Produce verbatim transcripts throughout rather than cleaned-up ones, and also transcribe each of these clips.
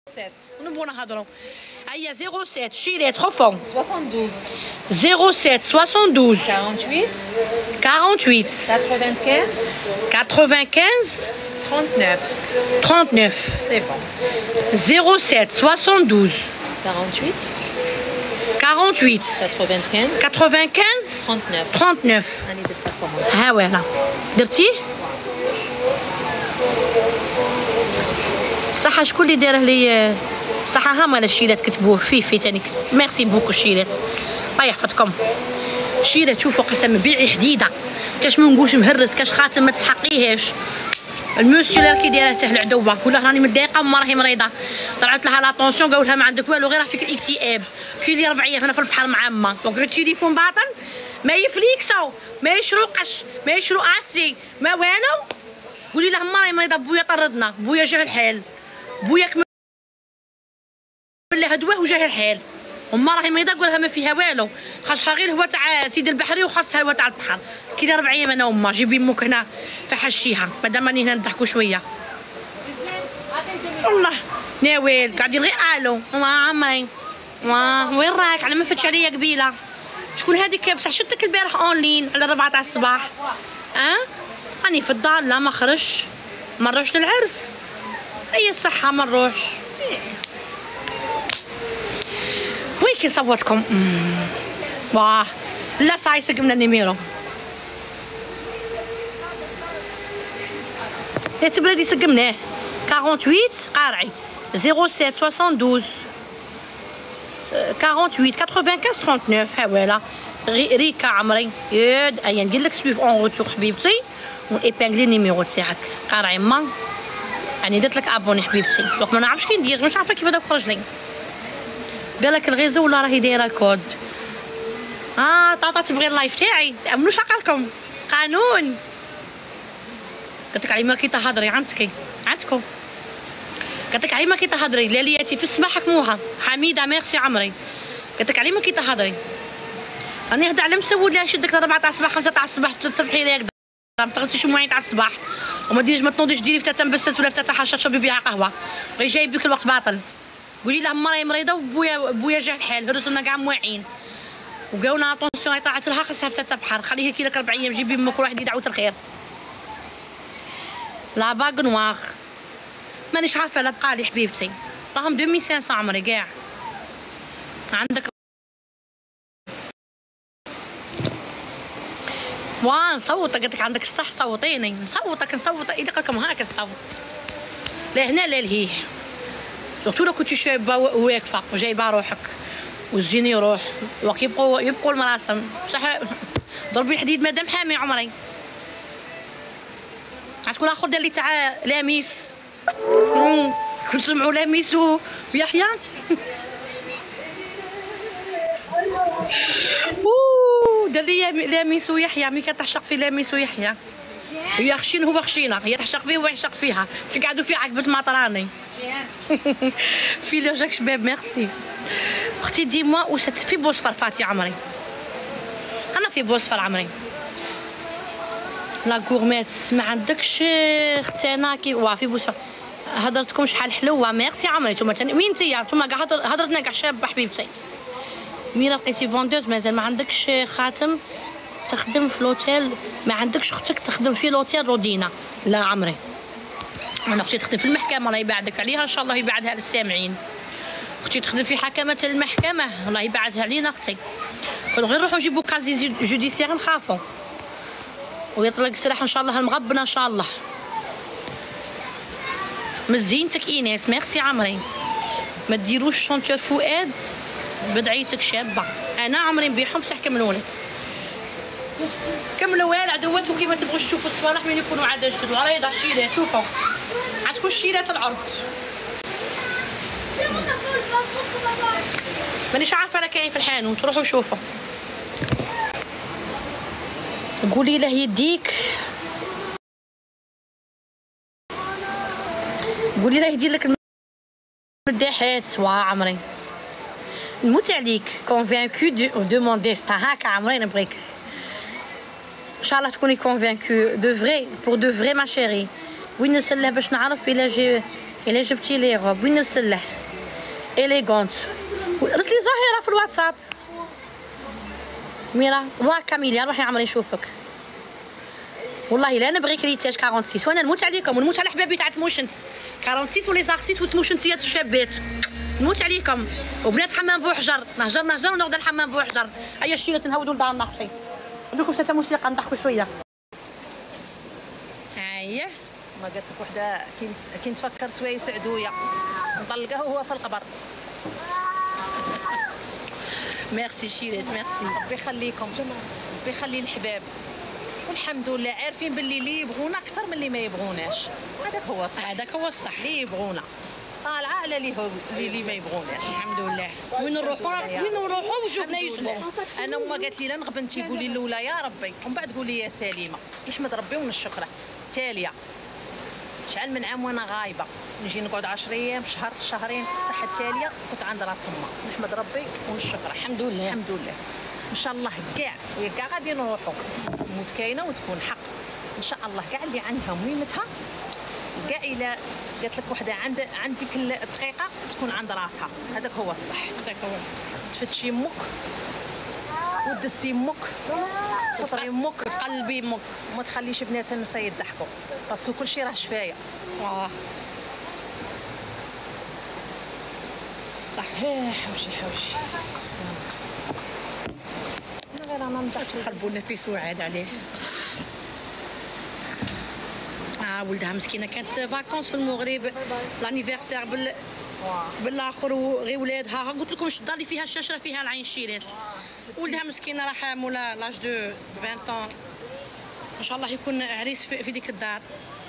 نبغوا نهضروا. هيا صفر سبعة شيلات خفوا soixante-douze صفر سبعة اثناش quarante-huit quarante-huit quatre-vingt-quinze quatre-vingt-quinze trente-neuf trente-neuf c'est bon. صفر سبعة soixante-douze quarante-huit quarante-huit quatre-vingt-quinze quatre-vingt-quinze trente-neuf trente-neuf. راني درت الكوموند. ها ويلا درتيه صح. شكون اللي داره لي صح؟ ها مال الشيلات كتبوه فيه في تاني. ميرسي بوكو الشيلات، الله يحفظكم. شيلات شوفوا قسم بيعي حديده، كاش ما نقولش مهرس، كاش خاطر ما تسحقيهاش. الموسيو اللي كي دايره تاع العدوه ولا راني متضايقه وما راهي مريضه، طلعت لها لاطونسيون قالوا لها ما عندك والو غير فيك الاكتئاب. كي لي ربع ايام هنا في البحر مع ما دونك التليفون باطل، ما يفليكسو، ما يشرقش، ما يشرو اسي، ما والو. قولي لها ما راهي مريضه، بويا طردنا، بويا جاه الحال، بويا كمل لها دواه وجاه الحال، وما راهي مريضه قولها ما فيها والو، خاصها غير هو تاع سيدي البحري وخاصها هو تاع البحر. كي لي ربع ايام انا وما جيبي امك هنا فحشيها مادام راني هنا نضحكوا شويه. والله ناويل قاعدين غير الو ما عمري ما وين راك على ما فتش عليا قبيله. شكون هذيك بصح شفتك البارح اونلاين على ربعة تاع الصباح؟ اه راني في الدار، لا ما خرجش، ما نروحش للعرس. هي الصحه ما نروحش. وين كي صوتكم؟ واه لا صاي سقمنا النيميرو. يا تبردي سقمناه ثمانية وأربعين قارعي صفر سبعة اثناش quarante-huit quatre-vingt-quinze trente-neuf. هاولا ريكا عمري ياد ايا ندير لك سويف اون روتور حبيبتي ونيبانغلي النيميرو تاعك قارعي ما يعني درت لك ابوني حبيبتي. دونك ما نعرفش كي ندير، مش عارفه كيف هذا خرج لي. بالك الغيزو ولا راهي دايره الكود. اه طاطا تبغي اللايف تاعي تامنوش عقلكم قانون. قلت لك عليما كي تهضري عندك عندكم قلت لك عليما كي تهضري لالياتي في السما حكموها. حميده ميرسي عمري. قلت لك عليما كي تهضري راني نهضر على مسود لا يشدك أربعة تاع الصباح خمسة تاع الصباح تصبحي لي هكذا ما تغسليش المواعين تاع الصباح وما ديريش ما تنوضيش ديري فتاة مبسس ولا فتاة حاشا تشربي بها قهوه غير جايب بك الوقت باطل. قولي لها ما راهي مريضه وبويا بويا جاه الحال هرسونا كاع مواعين وقاونا اطونسيون طلعت لها خاصها فتاة بحر. خليها كي لك ربع ايام جيبي امك وروحي دعوه الخير. لا باغ نواغ مانيش عارفه لا بقالي حبيبتي راهم ألفين وخمسمية عمري كاع. عندك واه نصوتك قلت لك عندك الصح صوتيني نصوتك نصوت اذا قالكم هاك الصوت لا هنا لا لهيه سورتو لو كنتي شابه واقفه وجايبه روحك والزيني روح وقت يبقوا يبقوا المراسم بصح ضربي الحديد مادام حامي عمري. عتكون اخر دار لي تاع لاميس كنت سمعوا لاميس ويحيى اوه دار لي لاميس ويحيى مي كتعشق في لاميس ويحيى هي خشين هو خشينه هي تحشق فيه وهو يعشق فيها تقعدوا في عقبة مطراني في لو جاك شباب ميرسي اختي ديما وست في بوصفر فاتي عمري انا في بوصفر عمري لا غورميت ما عندكش اختنا كي وا في بوصفر هضرتكم شحال حلوه ميرسي عمري. نتوما وين نتيا نتوما كاع هضرتنا كاع شابه حبيبتي. مين لقيتي فوندوز مازال ما عندكش خاتم تخدم في لوتيل ما عندكش اختك تخدم في لوتيل رودينا؟ لا عمري انا اختي تخدم في المحكمه الله يبعدك عليها ان شاء الله يبعدها للسامعين. اختي تخدم في حكمه المحكمه الله يبعدها علينا اختي. غير نروحو نجيبو كازي جوديسيير نخافو ويطلق السلاح ان شاء الله المغبنه ان شاء الله. مزينتك ايناس ميرسي عمري. ما ديروش شونتور فؤاد بدعيتك شابه. انا عمري نبيعهم بصح كملولي كملوا وين عدواتكم كيما تبغوا تشوفوا الصباح من يكونوا عاد جدد راه يضع الشيلات شوفوا عندكم الشيلات العرض. مانيش عارفه راه كاين في الحانوت روحوا شوفوا. قولي له يديك قولي له يدير لك المداحات. واه عمري نموت عليك كونفانكو دو دوموندي ستا هاكا عمري نبغيك ان شاء الله تكوني كونفانكو دو فري بور دو فري ما شيري. وين نسلح باش نعرف الا جي الا جبتي لي غوب وين نسلح اليغونت. رسلي زهيره في الواتساب. ميرا وا كاميليا روحي عمري نشوفك. والله لا نبغيك ريتاج أربعة وستين وانا نموت عليكم ونموت على حبابي تاع تموشنت أربعة وستين ولي زارسيس وتموشنتيات الشابات نموت عليكم. وبنات حمام بوحجر نهجر نهجر ونغدا الحمام بوحجر. هيا الشيله تنهودوا لدارنا اختي ندوكم حتى موسيقى نضحكوا شويه. هيا ما قالت لك وحده كنت كنت تفكر سوايع سعدويه نطلقه وهو في القبر. ميرسي شيرات ميرسي. ربي يخليكم ربي يخلي الحباب والحمد لله عارفين باللي اللي يبغونا اكثر من اللي ما يبغوناش. هذاك هو الصح هذاك هو الصح اللي يبغونا طالعه على اللي هو اللي ما يبغوناش. الحمد لله. وين نروحوا وين نروحوا وجوبنا يسمعوا. انا وما قالت لي لا نغبن تيقولي الاولى يا ربي ومن بعد قولي يا سليمه. نحمد ربي ونشكره. تاليه شحال من عام وانا غايبه نجي نقعد عشرة ايام شهر شهرين صحه التاليه كنت عند راس امها. نحمد ربي ونشكره. الحمد لله الحمد لله. ان شاء الله كاع ويا كاع غادي نروحوا موت كاينه وتكون حق ان شاء الله. كاع اللي عندها مهمتها كاع الا قالت لك وحده عند عندك الدقيقه تكون عند راسها. هذاك هو الصح. هذاك هو الصح. تفتشي امك ودسي امك تسطري امك وتقلبي امك وما تخليش بنات النساء يضحكوا باسكو كلشي راه شفايه. اه صح. حوشي حوشي انا غير انا نضحك تخربونا في سعاد عليه. اه ولدها مسكينه كانت فاكونس في المغرب لانيفرسير بال بالاخر وغير ولادها قلت لكم الدار اللي فيها الشاشه فيها العين شيرات. ولدها مسكينه راه مولا لاج دو عشرين طون ان شاء الله يكون عريس في, في ديك الدار.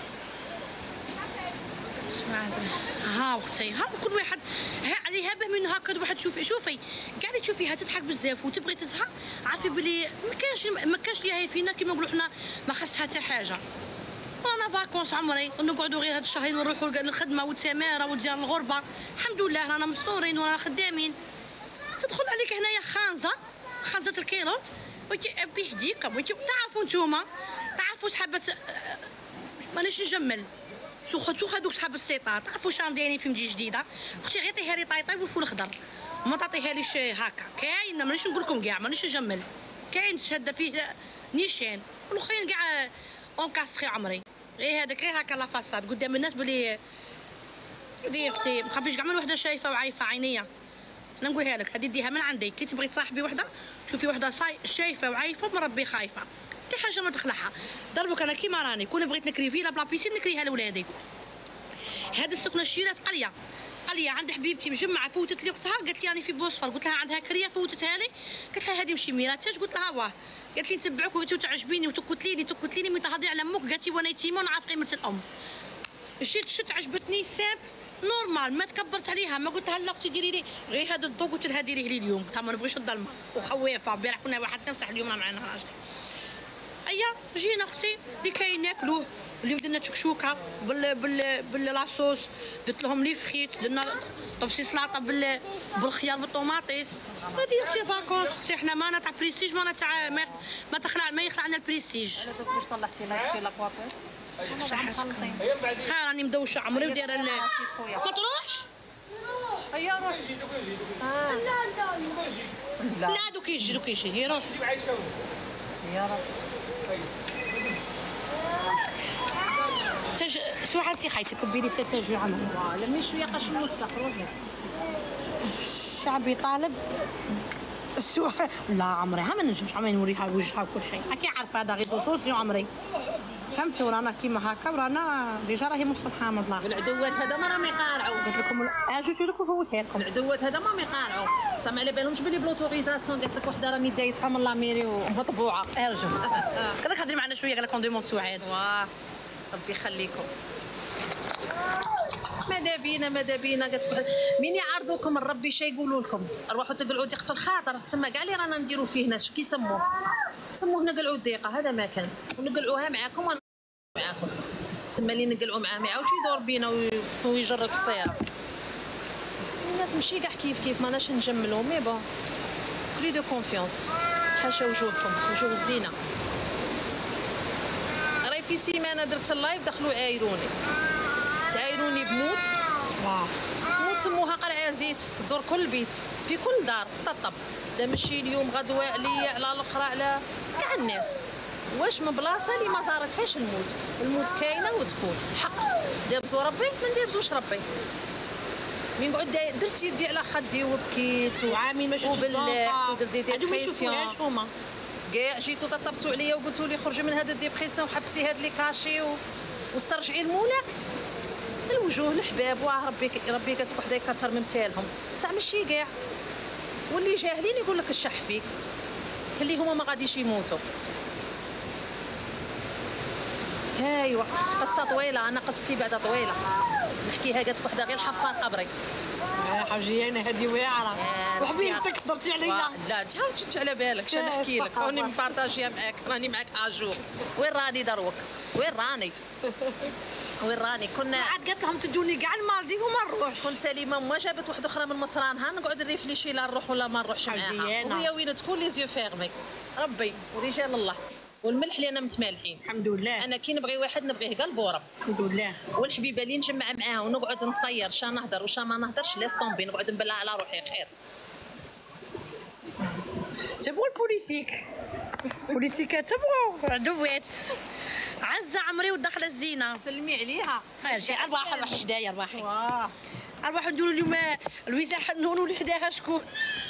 ها اختي ها كل واحد ها عليها به من هكا واحد تشوفي شوفي كاع اللي تشوفيها تضحك بزاف وتبغي تزهق عارفه بلي ما كاينش ما كاينش ليها فينا كيما نقولوا حنا ما خصها حتى حاجه. رانا فاكونس عمري ونقعدوا غير هاد الشهرين ونروحوا للخدمه والتماره وديار الغربه. الحمد لله رانا مستورين ورانا خدامين. تدخل عليك هنايا خانزه خانزه الكيلوت وتي بيهديكم تعرفوا نتوما تعرفوا صحابه مانيش نجمل سوختو هادوك صحاب السيطات تعرفوا شنو دايرين في مدينه جديده. اختي غير عطيها لي طايطاي والفول الخضر ما تعطيها ليش هكا كاين مانيش نقول لكم كاع مانيش نجمل كاين شاده فيه نيشان والاخرين كاع اون كاسخي عمري غير هذاك غير هكا لا فاساد قدام الناس بلي دي اختي ما تخافيش كاع من وحده شايفه وعايفه عينيا. انا نقولها لك هذه ديها من عندي كي تبغي تصاحبي وحده شوفي وحده شايفه وعايفه مربي خايفه حتى حاجه ما تخلعها. ضربك انا كيما راني كون بغيت نكري فيلا بلا بيسين نكريها لولادي. هذه السكنه الشيرات قليه قليه عند حبيبتي مجمعه فوتت لي اختها قالت لي راني في بوصفر قلت لها عندها كريه فوتتها لي قالت لها هذه مشي ميراتاج قلت لها واه قالت لي نتبعوك وتعجبيني وتكتليني تكتليني من تهضري على امك قالت لي وانا يتيمه ونعرف قيمه الام. مشيت شت عجبتني ساب نورمال ما تكبرت عليها ما قلت لها لا اختي ديري لي غير هذا الضو قلت لها ديريه لي اليوم تا ما نبغيش الظلمه وخوافه البارح كنا واحد نمسح اليوم راه معنا راجلي. ايا جينا اختي اللي كاين ناكلوه اليوم درنا تشكشوكه بال بال باللاصوص درت لهم لي فخيت درنا طبسي سلطه بال بالخيار بالطوماطيس. هذه اختي فاكونس اختي حنا مانا تاع بريستيج مانا تاع ما, ما تخلع ما يخلع عنا البريستيج. واش طلعتي لها لا كوافيس صحتكم ها راني مدوشه عمري ودايره ما تروحش. هيا روح اه لا لا دوك يجي دوك يجي يروح يا رب. تج سوحتي خايتي كبي لي في تاجو عمل لمي شويه قاش نوسخ روحي. الشعب يطالب السوح لا عمري ها ما نجمش عمري نوريها وجهها وكل شيء راكي عارفه هذا غير سوسيو عمري فهمتي ورانا كيما هكا ورانا ديجا راهي مصطفى حامض الله. العدوات هذا ما راهم يقارعوا قلت لكم اجيت لكم وفوتها لكم. العدوات هذا ما يقارعوا سامع على بالهمش بلي بلوتوريزاسيون قالت لك وحده راني دايتها من لاميري ومطبوعه. ارجع كذاك هضري معنا شويه قال لك دومون سعاد. واه ربي يخليكم. ماذا بينا ماذا بينا قالت لك مين يعرضوكم ربي شي يقولوا لكم روحوا تقلعوا ديقه الخاطر تما كاع اللي رانا نديروا فيه هنا شو كيسموه سموه نقلعوا الديقه هذا ما كان ونقلعوها معاكم معاكم تما اللي نقلعوا معاه ما يعاودش يدور بينا ويجر القصيره. الناس ماشي كاع كيف كيف ماناش نجملوا مي بون بلي دو كونفيونس حاشا وجوهكم وجوه الزينه. راهي في سيمانه درت اللايف دخلوا عايروني تعايروني بموت واه موت سموها قرعه فيها زيت، تزور كل بيت في كل دار طبطب، لا ماشي اليوم غدوه عليا على الاخرى على كاع الناس. واش من بلاصه اللي ما زارتهاش الموت، الموت كاينه وتكون حق. دابزو ربي ما ندابزوش ربي. من نقعد درت يدي على خدي وبكيت وعامين ما شفتش وبلعت ودرت دي ديبرسيون هما كاع جيتو طبطبتوا عليا وقلتوا لي خرجي من هذا الديبرسيون وحبسي هاد لي كاشي و... واسترجعي لمولاك. الوجوه الحباب واه ربي ربي كتك وحده يكثر من مثالهم، بصح ماشي كاع. واللي جاهلين يقول لك الشح فيك، كلي هما ما غاديش يموتوا. ايوا قصه طويله، انا قصتي بعدا طويله نحكيها قالت وحده غير حفار قبري. يا حاجي انا هذه واعره وحبيبتك درتي عليا. لا تعاود تشد على بالك شنو نحكي لك، راني مبارطاجيه معاك، راني معاك اجور. وين راني دروك؟ وين راني؟ وين راني؟ كنا عاد قالت لهم تدوني كاع المالديف وما نروحش. كون سليمه ما جابت واحده اخرى من مصر رانها نقعد نريفليشي لا نروح ولا ما نروحش معاها. وهي وين تكون لي زيو فيرمي ربي ورجال الله. والملح اللي انا متمالحين الحمد لله. انا كي نبغي واحد نبغيه قلب ورب الحمد لله. والحبيبه اللي نجمع معاها ونقعد نصير شا نهضر وشا ما نهضرش لاس طومبي، نقعد نبلع على روحي خير. تبغوا البوليتيك بوليتيك تبغوا عدوات عزة عمري وداخله الزينه سلمي عليها. خارجي ارواح ارواح حدايا ارواحي واه ارواح نديروا اليوم الوزاع نونو اللي حداها شكون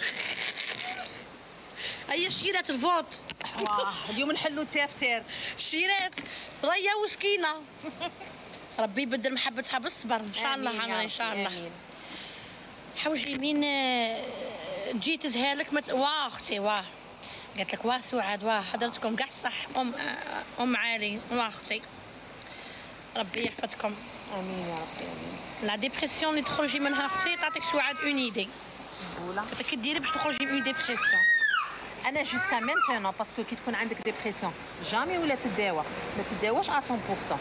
هي شيرات الفوت. واه اليوم نحلوا التافتير شيرات ريا وسكينه ربي يبدل محبتها بالصبر ان شاء الله. عمري ان شاء الله. حوجي مين تجي تزهالك مت... واه اختي واه قالت لك واه سعاد واه حضرتكم كاع صح. ام ام علي واه اختي ربي يحفظكم. امين يا ربي امين. لا ديبرسيون اللي تخرجي منها اختي تعطيك سعاد اون ايدي. ولا قالت لك ديري باش تخرجي من ديبرسيون. انا جوسكا مينتونون باسكو كي تكون عندك ديبرسيون جامي ولا تداوى ما تداواش مية بالمية.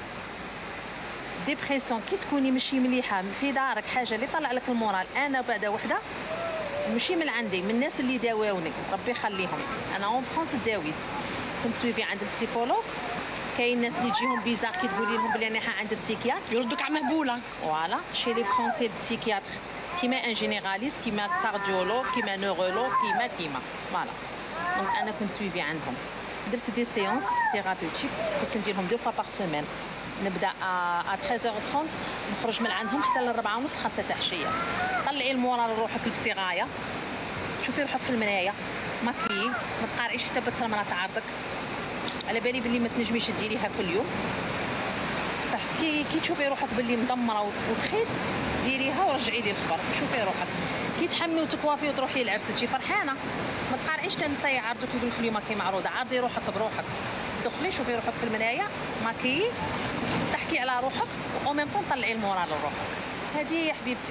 ديبرسيون كي تكوني ماشي مليحه في دارك حاجه اللي طلع لك المورال. انا بعد وحده ماشي من عندي، من الناس اللي داواوني ربي يخليهم. انا اون فرانس داويت كنت سويفي عند البسيكولوج. كاين ناس اللي تجيهم بيزار كي تقولي لهم بلي انا عند بسيكياتر يردوك على مهبوله. فوالا شي لي فرونسي البسيكياتر كيما ان جينيراليست كيما كارديولوج كيما نورولوج كيما كيما فوالا. دونك انا كنت سويفي عندهم درت دي سيونس ثيرابيوتيك كنت نديرهم دو فوا بار سيمين. نبدا ا ثلاثة عشر ثلاثين نخرج من عندهم حتى ل أربعة ونص خمسة تاع العشيه. طلعي المورال لروحك لبسي غايه، شوفي روحك في المرايه ماكي، ما تقارعيش حتى بالتمره تاع عرضك. على بالي بلي ما تنجميش ديريها كل يوم صح. كي كي تشوفي روحك باللي مدمره وتخيست ديريها ورجعي لي الخبر. شوفي روحك كي تحمي وتكوافي وتروحي للعرس تجي فرحانه. ما تقارعيش تنساي عرضك يقول لك اليوم ماكي معروضه. عرضي روحك بروحك، دخلي شوفي روحك في المرايه ماكي، تحكي على روحك او ميم طون طلعي المورال لروحك. هذه يا حبيبتي.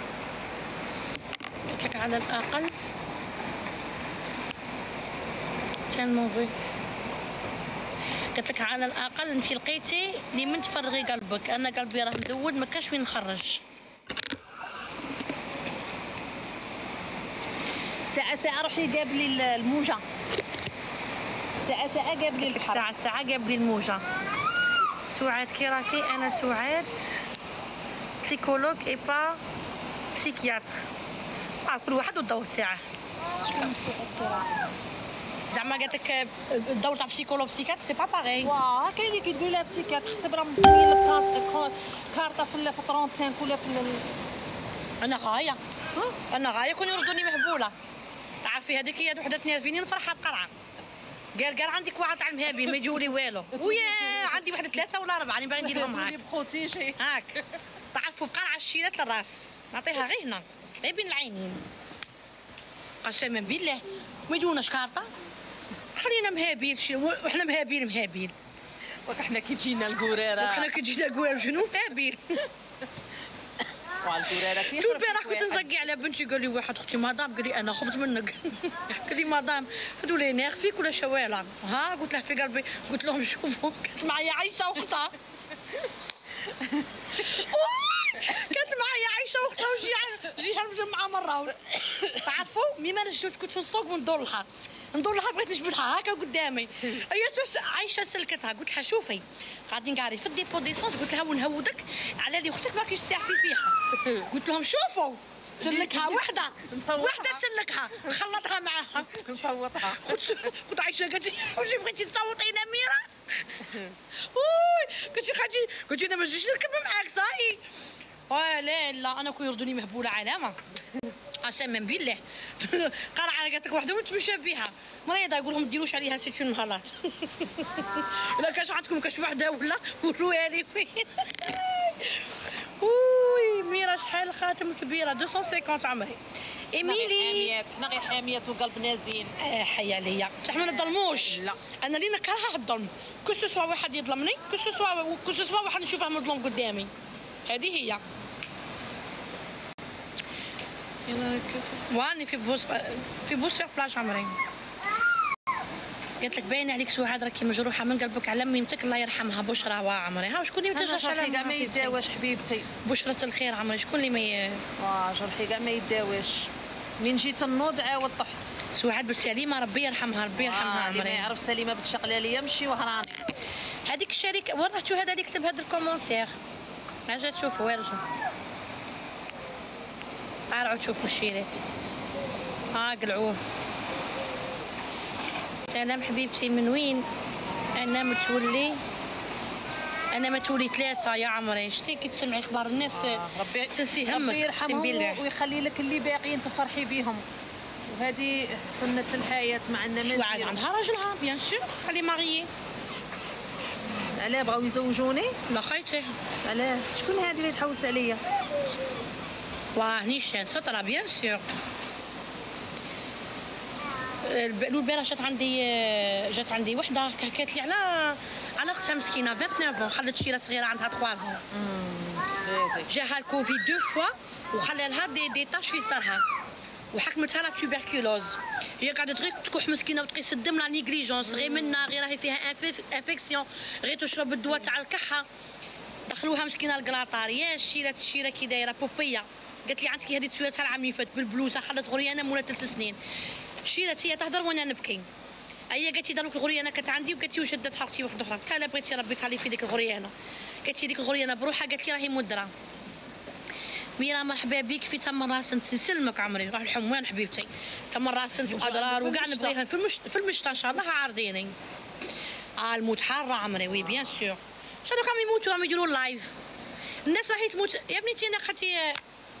قلت لك على الاقل كان موفي. قلت لك على الاقل انت لقيتي اللي من تفرغي قلبك. انا قلبي راه مدود ما كاش وين نخرج. ساعه ساعه روحي قابلي الموجه، ساعه ساعه قابلي البحر، ساعه ساعه قابلي الموجه. سعاد كي راكي؟ انا سعاد بسيكولوج اي با بسيكياتر. اه كل واحد والدور تاعه. شكون سعاد كي راكي؟ زعما قالت لك الدور تاع بسيكولوج بسيكياتر سي با باغي. واه كاين اللي كي تقول لها بسيكياتر خص راه مسميين لك كارطه في خمسة وثلاثين ولا في انا غايه انا غايه كون يردوني مهبوله. تعرفي هذيك هي وحده تنرفيني نفرحها بقرعه. قال قال عندك واحد تاع المهابين ما يجوا لي والو. ويا عندي واحد ثلاثه ولا اربعه راني باغي ندير لهم هاك بروتيجي هاك. تعرفوا بقرعه الشيلات للراس نعطيها غير هنا غير بين العينين. قسما بالله ما يدوناش كارطه خلينا مهابين وحنا مهابين مهابين. وحنا كي تجينا القريره وحنا كي تجينا القريره شنو مهابين. والقريره كي شو البارح كنت نزقي على بنتي قال لي واحد اختي مدام قال لي انا خفت منك. قال لي مدام هذو لي ناغ فيك ولا شوالع؟ ها قلت له في قلبي قلت لهم شوفوا كانت معايا عايشه واختها. كانت معايا عايشه واختها وجي جيها مجمعه مره. تعرفوا ميما نشوف كنت في السوق وندور لها ندور لها بغيت نجبدها هكا قدامي. هي عايشه سلكتها قلت لها شوفي غادي نقاري في الديبو ديسونس قلت لها ونهودك على اللي اختك ما كاينش ساعفي فيها. قلت لهم شوفوا تسلكها وحده نصوتها. وحده تسلكها خلطها معاها نصوتها. كنت كنت عايشه قالت لي واش بغيتي تصوتينا ميرا وي قلت لي خالتي قلت لي انا ما نجيش نركب معاك صاي اه لا لا انا كون يردوني مهبوله علامه قسما بالله قرعه قالت لك وحده ونتمشى بها مريضه يقول لهم ديروش عليها سيتون مهلات الا كاش عندكم كاش وحده ولا وروها لي وين وي ميرا شحال خاتم كبيره مئتين وخمسين عمري ايميلي حاميات حنا غير حاميات وقلبنا زين. اه حي عليا بصح ما نظلموش لا انا اللي نكرهها الظلم كو سوا واحد يظلمني كو سوا كو سوا واحد نشوفه مظلوم قدامي هذه هي واني في بوس في بوس في بلاج عمري قالت لك باين عليك سعاد راكي مجروحه من قلبك على ميمتك الله يرحمها بشرى وا عمري ها شكون اللي ما تجرش على كاع ما يداواش حبيبتي. بشرة الخير عمري شكون اللي ما واه جرحي كاع ما يداواش من جيت النوض عاود طحت. سعاد بنت سليمه ربي يرحمها ربي يرحمها اللي ما عمري يعرف سليمه بنت شقلاليه مشي وهراني. هذيك الشركه وين رحتوا هذا اللي كتب هذا الكومونتير اجا تشوفوا ارجعوا ارجعوا تشوفوا الشيرات ها قلعوه سلام حبيبتي من وين انا متولي انا متولي ثلاثه يا عمري شتي كي تسمعي اخبار الناس آه ربي تنسي همك ربي يرحمهم بالله ويخلي لك اللي باقيين تفرحي بهم وهذه سنه الحياه مع الناس. سعاد عندها راجلها بيان سور خلي ماريي علاه بغاو يزوجوني لا خيتي علاه شكون هذه اللي تحوس عليا واه نيشان سطرة بيان سور البارح جات عندي جات عندي وحده حكات لي على على اختها مسكينه تسعة وعشرين خلت شيره صغيره عندها ثلاثة زون جاها الكوفيد دو فوا وخلى لها دي دي طاش في صرها وحكمتها لا توبركلوز هي قاعده غير تكح مسكينه وتقيس الدم لا نيغليجونس غير منا غير راهي فيها انفيكسيون غير تشرب الدواء تاع الكحه دخلوها مسكينه الكلاطار يا الشيره الشيره كي دايره بوبيه قالت لي عندك هذه تسويرتها العام اللي فات بالبلوزه خلت غريانه مولا ثلاث سنين شيرت هي تهضر وانا نبكي هي قالت لي دروك الغريانه كانت عندي وقالت لي وشدتها اختي واحده اخرى قلت لها بغيتي ربي تهلي في ديك الغريانه قالت لي ديك الغريانه بروحها قالت لي راهي مدره ميرا مرحبا بك في تم راسنت نسلمك عمري روح الحموان حبيبتي تم راسنت واضرار وكاع نبغيها في المشت في المشتى ان شاء الله عارضيني اه الموت حاره عمري وي بيان سور شنو راهم يموتوا راهم يديروا اللايف الناس راهي تموت يا بنيتي انا خاطي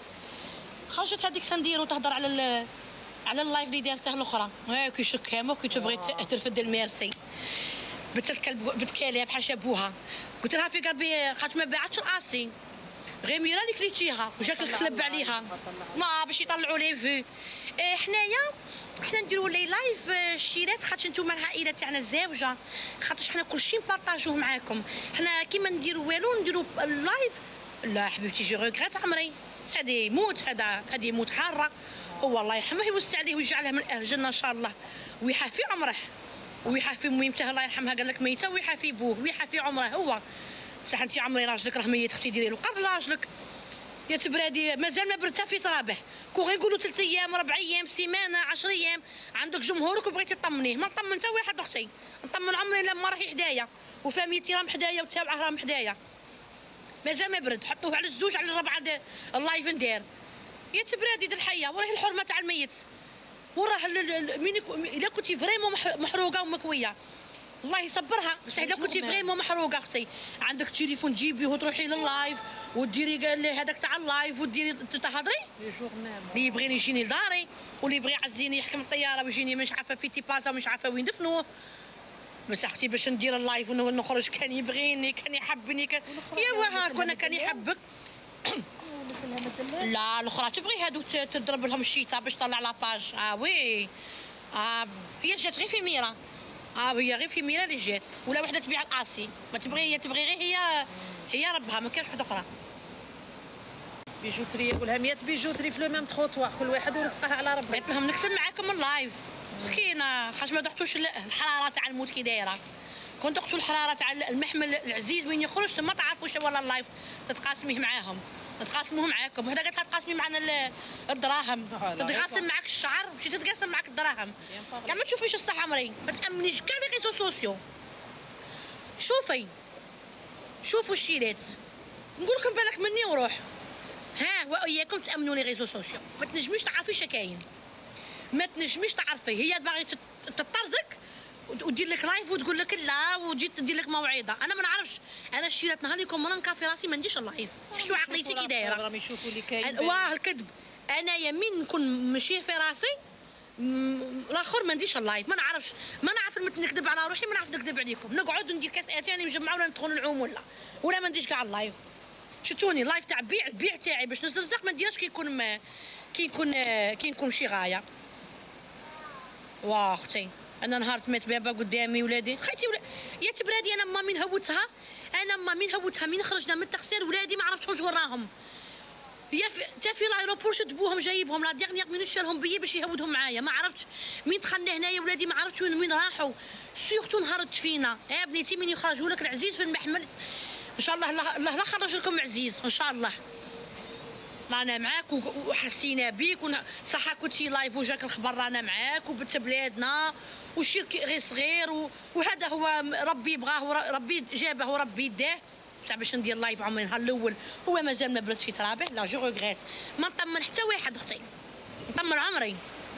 خرجت هذيك سنديرو تهضر على ال على اللايف اللي دارته الاخرى ها كي شكامه كي تبغي ترفد الميرسي بنت الكلب بنت كلاب حاشا بوها قلت لها في قلبي خاطر ما باعتش راسي غير ميرا اللي كليتيها وجاك الخلب عليها ما باش يطلعوا لي في إيه حنايا حنا نديروا لي لايف الشيرات خاطر نتوما العائله تاعنا الزاوجه خاطر حنا كلشي نبارطاجوه معاكم حنا كيما نديروا والو نديروا اللايف لا حبيبتي جي ريغريت عمري هذه موت هذا هذه موت حاره هو الله يرحمه ويوسع عليه ويجعله من اهل الجنه ان شاء الله ويحافي عمره ويحافي ميمته الله يرحمها قال لك ميته ويحافي بوه ويحافي عمره هو بصح انت عمري راجلك راه ميت اختي ديري له قبل راجلك يا تبرادي مازال ما بردتها في ترابه كون غير نقولوا ثلاث ايام ربع ايام سيمانه عشر ايام عندك جمهورك وبغيتي تطمنيه ما نطمن حتى واحد اختي نطمن عمري لما راهي حدايا وفاميتي راهم حدايا وتابعه راهم حدايا مازال ما برد حطوه على الزوج على الربعه اللايف ندير يا تبرادي د الحيه وراهي الحرمه تاع الميت وراه مين الا كنتي فريمون محروقه ومكويه الله يصبرها بصح الا كنتي فريمون محروقه اختي عندك تليفون تجيبيه وتروحي لللايف وديري قال هذاك تاع اللايف وديري تهضري اللي يبغيني يجيني لداري واللي يبغي يعزيني يحكم الطياره ويجيني مش عارفه في تيبازا مش عارفه وين دفنوه بس اختي باش ندير اللايف ونخرج كان يبغيني كان يحبني كان يا واه كنا كان يحبك لا الاخرى تبغي هادو تضرب لهم الشيتا باش تطلع لاباج اه وي اه هي جات غير في ميرا اه هي غير في ميرا اللي جات ولا وحده تبيع الاسي ما تبغي هي تبغي غير هي هي ربها ما كاينش وحده اخرى بيجوتري يقولها مية بيجوتري في لو ميم تروطوار كل واحد ورزقها على ربي قلت لهم نكسب معاكم اللايف مسكينه خاطر ما ضحتوش الحراره تاع الموت كي دايره كون ضحتوا الحراره تاع المحمل العزيز وين يخرج ما تعرفوش ولا اللايف تتقاسميه معاهم تتقاسموه معاكم وحده قالت لها تقاسمي معنا الدراهم تتقاسم معاك الشعر ماشي تتقاسم معاك الدراهم كاع ما تشوفيش الصح عمري ما تامنيش كاع لي ريزو سوسيو شوفي شوفوا الشيلات نقول لكم بالك مني وروح ها واياكم تامنوا لي ريزو سوسيو، ما تنجميش تعرفي شكاين، ما تنجميش تعرفي. هي باغي تطردك ودير لك لايف وتقول لك لا وتجي تدير لك موعظه. انا ما نعرفش، انا شيرات نهار لكم مرة نكافي راسي ما نديرش اللايف. شتو عقليتي كي دايره؟ راهم يشوفوا اللي كاين. واه الكذب. انايا من نكون ماشي في راسي الاخر ما نديرش اللايف. ما نعرفش، ما نعرف نكذب على روحي، ما نعرف نكذب عليكم. نقعد وندير كاس اتاني مجمعه ولا ندخل نعوم ولا ولا ما نديرش كاع اللايف. شفتوني اللايف تاع بيع البيع تاعي باش نسترزق ما نديرش كي يكون ما كي يكون كي نكون شي غايه. واه اختي انا نهار تمات بابا قدامي ولادي خيتي ولا... يا تبرادي انا مامي نهوتها، انا مامي نهوتها من خرجنا من التقصير ولادي ما عرفتش شكون راهم. يا في تا في لايروبور شد بوهم جايبهم لا ديغنييغ مينوت شالهم بيا باش يهودهم معايا. ما عرفتش مين دخلنا هنايا ولادي ما عرفتش وين وين راحوا. سيرتو نهار تفينا يا بنيتي من يخرجوا لك العزيز في المحمل ان شاء الله. الله لا خرج لكم عزيز ان شاء الله. رانا معاك وحسينا بيك صح كنتي لايف وجاك الخبر رانا معاك وبنت بلادنا والشرك غير صغير وهذا هو ربي بغاه ربي جابه وربي داه. بصح باش ندير لايف عمري النهار الاول هو مازال ما بردش في ترابه. لا جو ريغريت ما نطمن حتى واحد اختي، نطمن عمري.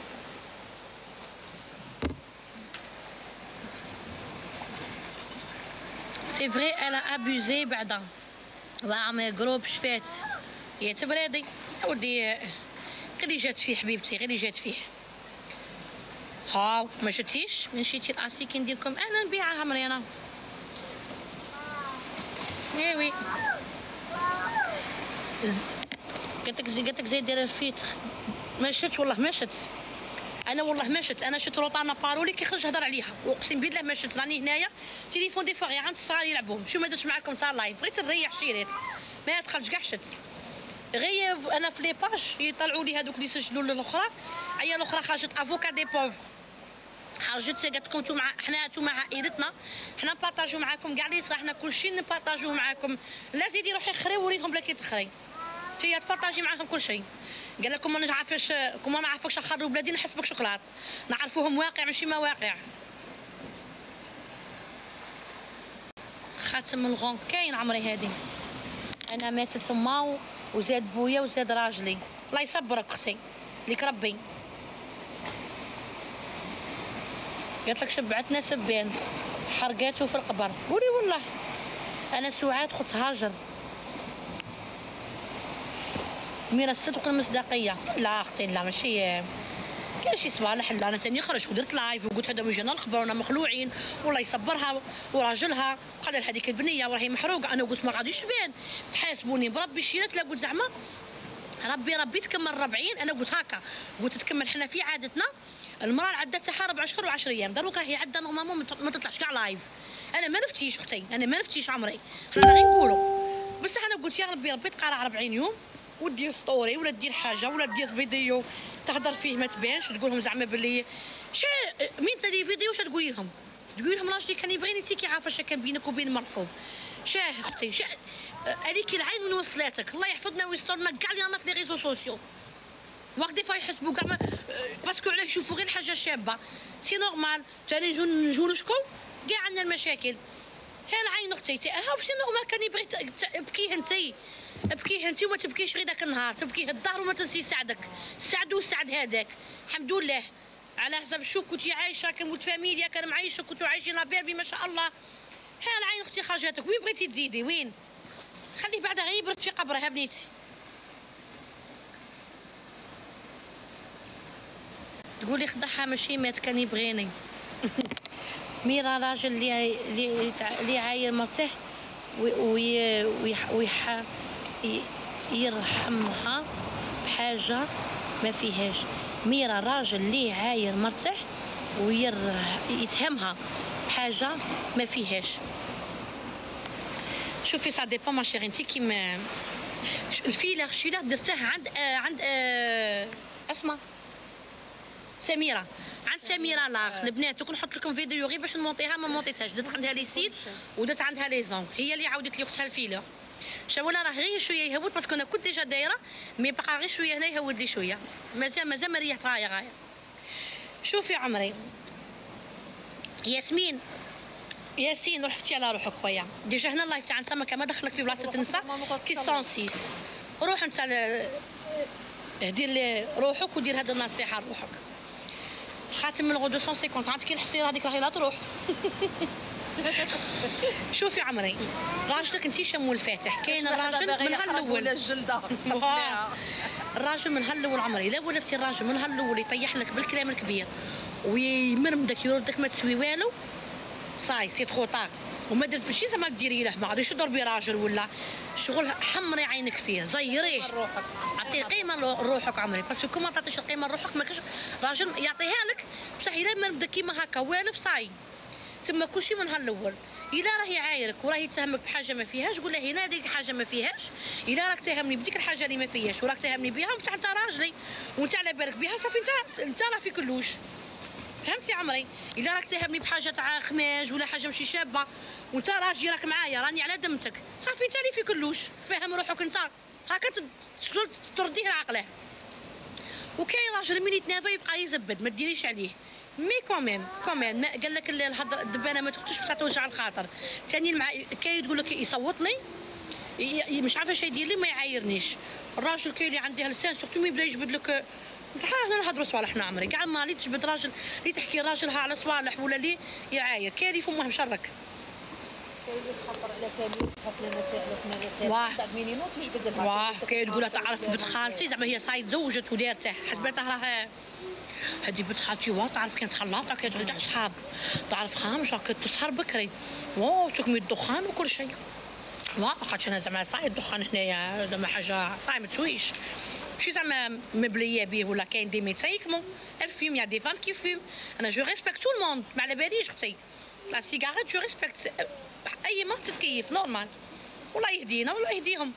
سي فري انا ابوزي بعدا وعمري جروب شفات يا تبرادي ودي غير اللي جات فيه حبيبتي، غير اللي جات فيه. هاو ما شتيش من شيتي الاسي كي ندير لكم انا نبيعها عمري انا. وي وي قالتك زي قالتك زي دايره الفيت ما شتش والله ما شت. انا والله ما شت، انا شت روطانا بارولي كي خرج هضر عليها واقسم بالله ما شت. راني هنايا تليفون دي فوغ عند الصغار يلعبوا شو ما درتش معاكم تاع لايف بغيت نريح شيريت ما دخلتش كاع شت. غير انا في لي باج يطلعوا لي هذوك اللي يسجلوا الاخرى عيا الاخرى خرجت افوكا دي بوفر خرجت قالت لكم نتوما حنا نتوما عائلتنا حنا نبارطاجيو معاكم كاع لي صرا حنا كلشي نبارطاجيوه معاكم. لا زيدي روحي خري وريهم بلا كي تخري تي تبارطاجي معاهم كلشي. قال لكم ما نعرفش كما ما نعرفوش نخرجوا بلادي نحسبك شوكولات نعرفوهم واقع ماشي ما واقع. خاتم الغون كاين عمري هادي انا ماتت تما وزاد بويا وزاد راجلي الله يصبرك اختي ليك ربي. قالت لك شبعتنا سبان حرقاته في القبر. قولي والله انا سعاد خت هاجر من الصدق والمصداقيه. لا اختي لا ماشي كاين شي صوالح. لا انا ثاني خرجت ودرت لايف وقلت هذا وجانا الخبر ونا مخلوعين والله يصبرها وراجلها قال هذيك البنيه وراهي محروقه. انا قلت ما غاديش تبان تحاسبوني بربي شيرات. لا قلت زعما ربي ربي تكمل أربعين. انا قلت هكا قلت تكمل حنا في عادتنا المراه العده تاعها ربع اشهر وعشر ايام دروك راهي عده نورمالمون ما تطلعش كاع لايف. انا ما نفتيش اختي انا ما نفتيش عمري حنا غير نقولوا. بصح انا قلت يا ربي ربي تقرا أربعين يوم ودير ستوري ولا دير حاجه ولا دير فيديو تهضر فيه ما تبانش تقول لهم زعما باللي شا مين تدير فيديو واش تقولي لهم تقولي لهم راجلي كان يبغيني انت كي عارفه اش كان بينك وبين مرحوم. شاه اختي شا هذيك العين وين وصلاتك الله يحفظنا ويسترنا كاع اللي رانا في لي ريزو سوسيو. وقت دي فوا يحسبوا كاع باسكو علاه يشوفوا غير حاجه شابه سي نورمال تاني نجو نجو لشكم كاع عندنا المشاكل. ها العين اختي ها سي نورمال كان يبغي تبكيه انتي ابكيه انت وما تبكيش غير داك النهار تبكيه الظهر وما تنسي يساعدك ساعدو وساعد هذاك الحمد لله على حسب شو كنتي عايشه كان ولد فاميليا كان معيشه كنتو عايشين لا بيرفي ما شاء الله. ها العين اختي خرجاتك وين بغيتي تزيدي وين خليه بعدا غير يبرد في قبرها بنيتي. تقولي خدعها ماشي مات كان يبغيني. ميرا راجل اللي اللي عاير مرته وي ويح يرحمها بحاجه ما فيهاش. ميرا راجل اللي عاير مرته ويتهمها بحاجه ما فيهاش. شوفي سا ديبون ما شيري انتي كيما الفيلر شيلر درته عند آه عند آه اسمع سميره عند سميره لاغ البنات دوك نحط لكم فيديو غير باش نمونطيها ما مونطيتهاش. درت عندها لي سيت ودرت عندها لي زونغ هي اللي عاودت لي اختها الفيلر. شاو انا راه غير شويه يهود باسكو انا كنت ديجا دايره مي بقى غير شويه هنا يهود لي شويه مازال مازال ما ريحت غايه غايه. شوفي عمري ياسمين ياسين روح فتي على روحك خويا ديجا هنا اللايف تاع نسا ما دخلك في بلاصه النساء كي ستة وستين روح انت هدي روحك ودير هذه النصيحه لروحك. خاتم من الغدو مئتين وخمسين عاد كي الحصيره هذيك راهي لا تروح. شوفي عمري راجلك انت شمو الفاتح كاين الراجل من هالاول الجلده الراجل من هالاول عمري لا ولفتي الراجل من هالاول يطيح لك بالكلام الكبير ويمرمدك يردك ما تسوي والو صاي سي تخو طار وما درت ماشي زعما ديري له ما غاديش تضربي راجل ولا شغل حمري عينك فيه زيريه عطيه قيمه لروحك عمري باسكو كون ما تعطيش القيمه لروحك ما كاش راجل يعطيها لك بصح الا مرمدك كيما هكا والف صاي تما كلشي من هالاول. الا راهي عايرك وراهي يتهمك بحاجه ما فيهاش قول له هنا هذيك حاجه ما فيهاش. الا راك تهمني بديك الحاجه اللي ما فيهاش وراك تهمني بها بصح انت راجلي وانت على بالك بها صافي انت انت راه في كلوش فهمتي عمري. الا راك تهمني بحاجه تاع خماج ولا حاجه ماشي شابه وانت راجلي راك معايا راني على دمتك صافي انت اللي في كلوش فهم روحك انت هكا شغل ترديه لعقله. وكاين راجل من يتنافى يبقى يزبد ما ديريش عليه مي كوميم كوميم قال لك الهضره الدبانه ما تقتلش بصح توجع الخاطر. ثاني مع كاين تقول لك يصوتني مش عارفه اش يدير لي ما يعايرنيش. الراجل كاين اللي عنده لسان سورتو مي يبدا يجبد لك ها نهضروا صوالحنا عمري كاع ما اللي تجبد راجل اللي تحكي راجلها على صوالح ولا اللي يعاير كاين اللي فمه مشرك كاين اللي تخطر على كامل تحط لنا فعلا واه بعد مين ينوض يجبد لها واه كاين تقولها تعرف بنت خالتي زعما هي صايد تزوجت ودارته حسبتها راه هذه بنت خالتي واه تعرف كانت خلاطه كانت تغيد صحاب تعرف خامجه كانت تسهر بكري واو تكمي الدخان وكل شيء واه خاطش انا زعما صايد الدخان هنايا زعما حاجه صايب ما تسويش ماشي زعما مبليه به ولا كاين دي ميتسا يكمو الفيم يا دي فام كي فيم انا جو ريسبكت تو الموند ما على باليش اختي لا سيجاريت جو ريسبكت اي ما تتكيف نورمال والله يهدينا والله يهديهم.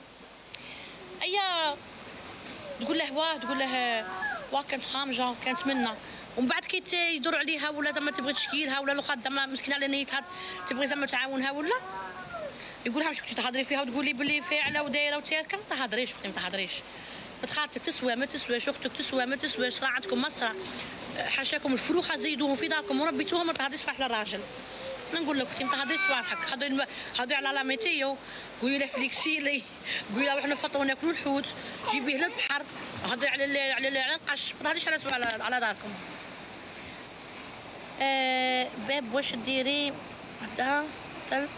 ايا تقول له واه تقول له واه كانت خامجه كانت منا ومن بعد كي يدور عليها ولا زعما تبغي تشكيلها ولا لو خاط زعما مسكينه على نيتها تبغي زعما تعاونها ولا يقولها واش كنتي تهضري فيها وتقولي بلي فاعله ودايره وتاركه ما تهضريش اختي ما تهضريش بتخاطر تسوى ما تسواش اختك تسوى ما تسواش راه عندكم مسرح حاشاكم الفروخه زيدوهم في داركم وربيتوهم ما تهضريش صباح للراجل. نقول لك اختي ما تهضريش صباحك هضري هضري على لا ميتيو قولي له فليكسيلي قولي له روحنا نفطروا ناكلوا الحوت جيبيه للبحر هضري على على على القش ما تهضريش على على, على داركم. آه باب واش ديري وحده تل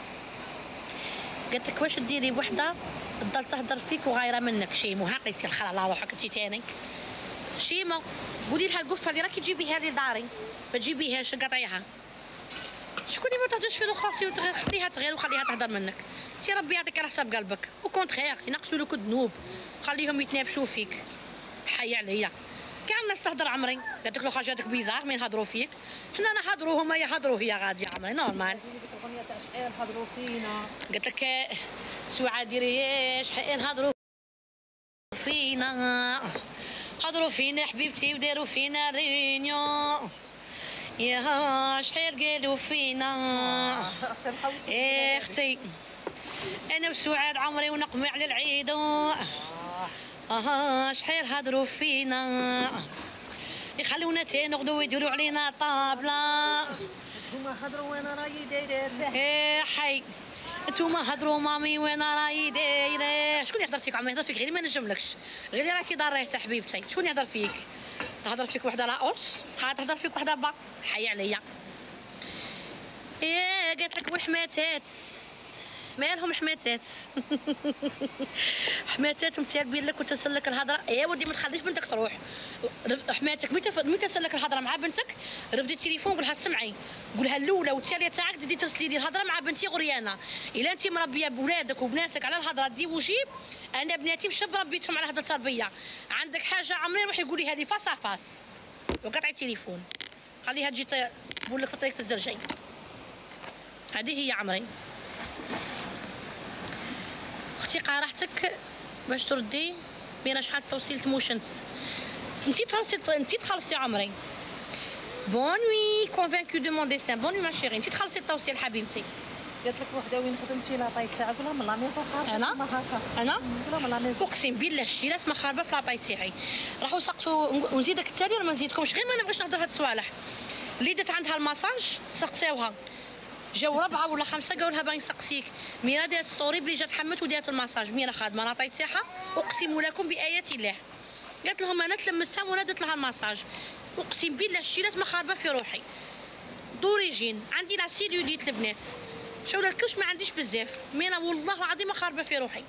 قالت لك واش ديري وحده تضل تهضر فيك وغايره منك شيمو ها قيسي الخلا على روحك انت ثاني شيمو قولي لها القفه اللي راكي تجيبيها لداري ما تجيبيهاش قطعيها شكون اللي ما تهضرش في اختي وخليها تغير وخليها تهضر منك انت ربي يعطيك على حساب قلبك وكونتخير ينقصوا لك الذنوب خليهم يتنابشوا فيك حي عليا كاع الناس تهضر عمري قالت لك لو حاجاتك بيزار من يهضروا فيك حنا نهضروا هما يهضروا هي غادي عمري نورمال الاغنيه تاع شحال هضروا فينا قالت لك سوعه ديري شحال هضروا فينا هضروا فينا حبيبتي وداروا فينا رينيو يا شحال قالوا فينا ايه اختي انا وسعاد عمري ونقمي على العيد اه شحال هضروا فينا يخلونا تنغدو ويديروا علينا طابله نتوما هضروا وانا راهي دايره ايه حي نتوما هضروا مامي وانا راهي دايره شكون يهضر فيك عمري يهضر فيك غير ما نجملكش غير راكي ضريه تاع حبيبتي شكون يهضر فيك تهضر فيك وحده لا اورس ها تهضر فيك وحده با حي عليا. ايه قالت لك وحماتات مالهم حماتات حماتات متسالبين لك وتسلك الهضره يا ودي ما تخليش بنتك تروح حماتك متى متى تسلك الهضره مع بنتك رفدي التليفون قولها سمعي قولها الاولى والثانيه تاعك تدي ترسلي لي الهضره مع بنتي غريانه الا انت مربيه بولادك وبناتك على الهضره دي وجيب انا بناتي مش ربيتهم على هضره التربيه عندك حاجه عمري روحي قوليها لي فاس فاس وقطعي التليفون خليها تجي تقول لك في طريقه الزرجين هذه هي عمري. اختي قارحتك باش تردي بين شحال توصيل تموشنت انتي تخلصي انتي تخلصي عمري بون نوي كونفانكو دو مون ديسان بون نوي ما شيري انتي تخلصي التوصيل حبيبتي. قالت لك وحده وين خدمتي لاطاي تاعك قولها من لا ميزون خارجه انا ما هكا انا قولها من لا ميزون اقسم بالله الشيلات ما خاربه في لاطاي تاعي راحوا سقسوا ونزيدك التالي ولا ما نزيدكمش غير ما نبغيش نهضر هاد الصوالح اللي درت عندها الماساج سقساوها جاو ربعه ولا خمسه قالوا لها باغي نسقسيك. ميرا دارت ستوري بلي جات حمت ودارت الماساج. ميرا خادمه انا عطيت صحه اقسم لكم بايات الله. قالت لهم انا تلمستها وانا درت لها الماساج. اقسم بالله الشيلات ما خاربه في روحي. دوريجين عندي لا سيلوليت البنات. شو الكرش ما عنديش بزاف. ميرا والله العظيم ما خاربه في روحي.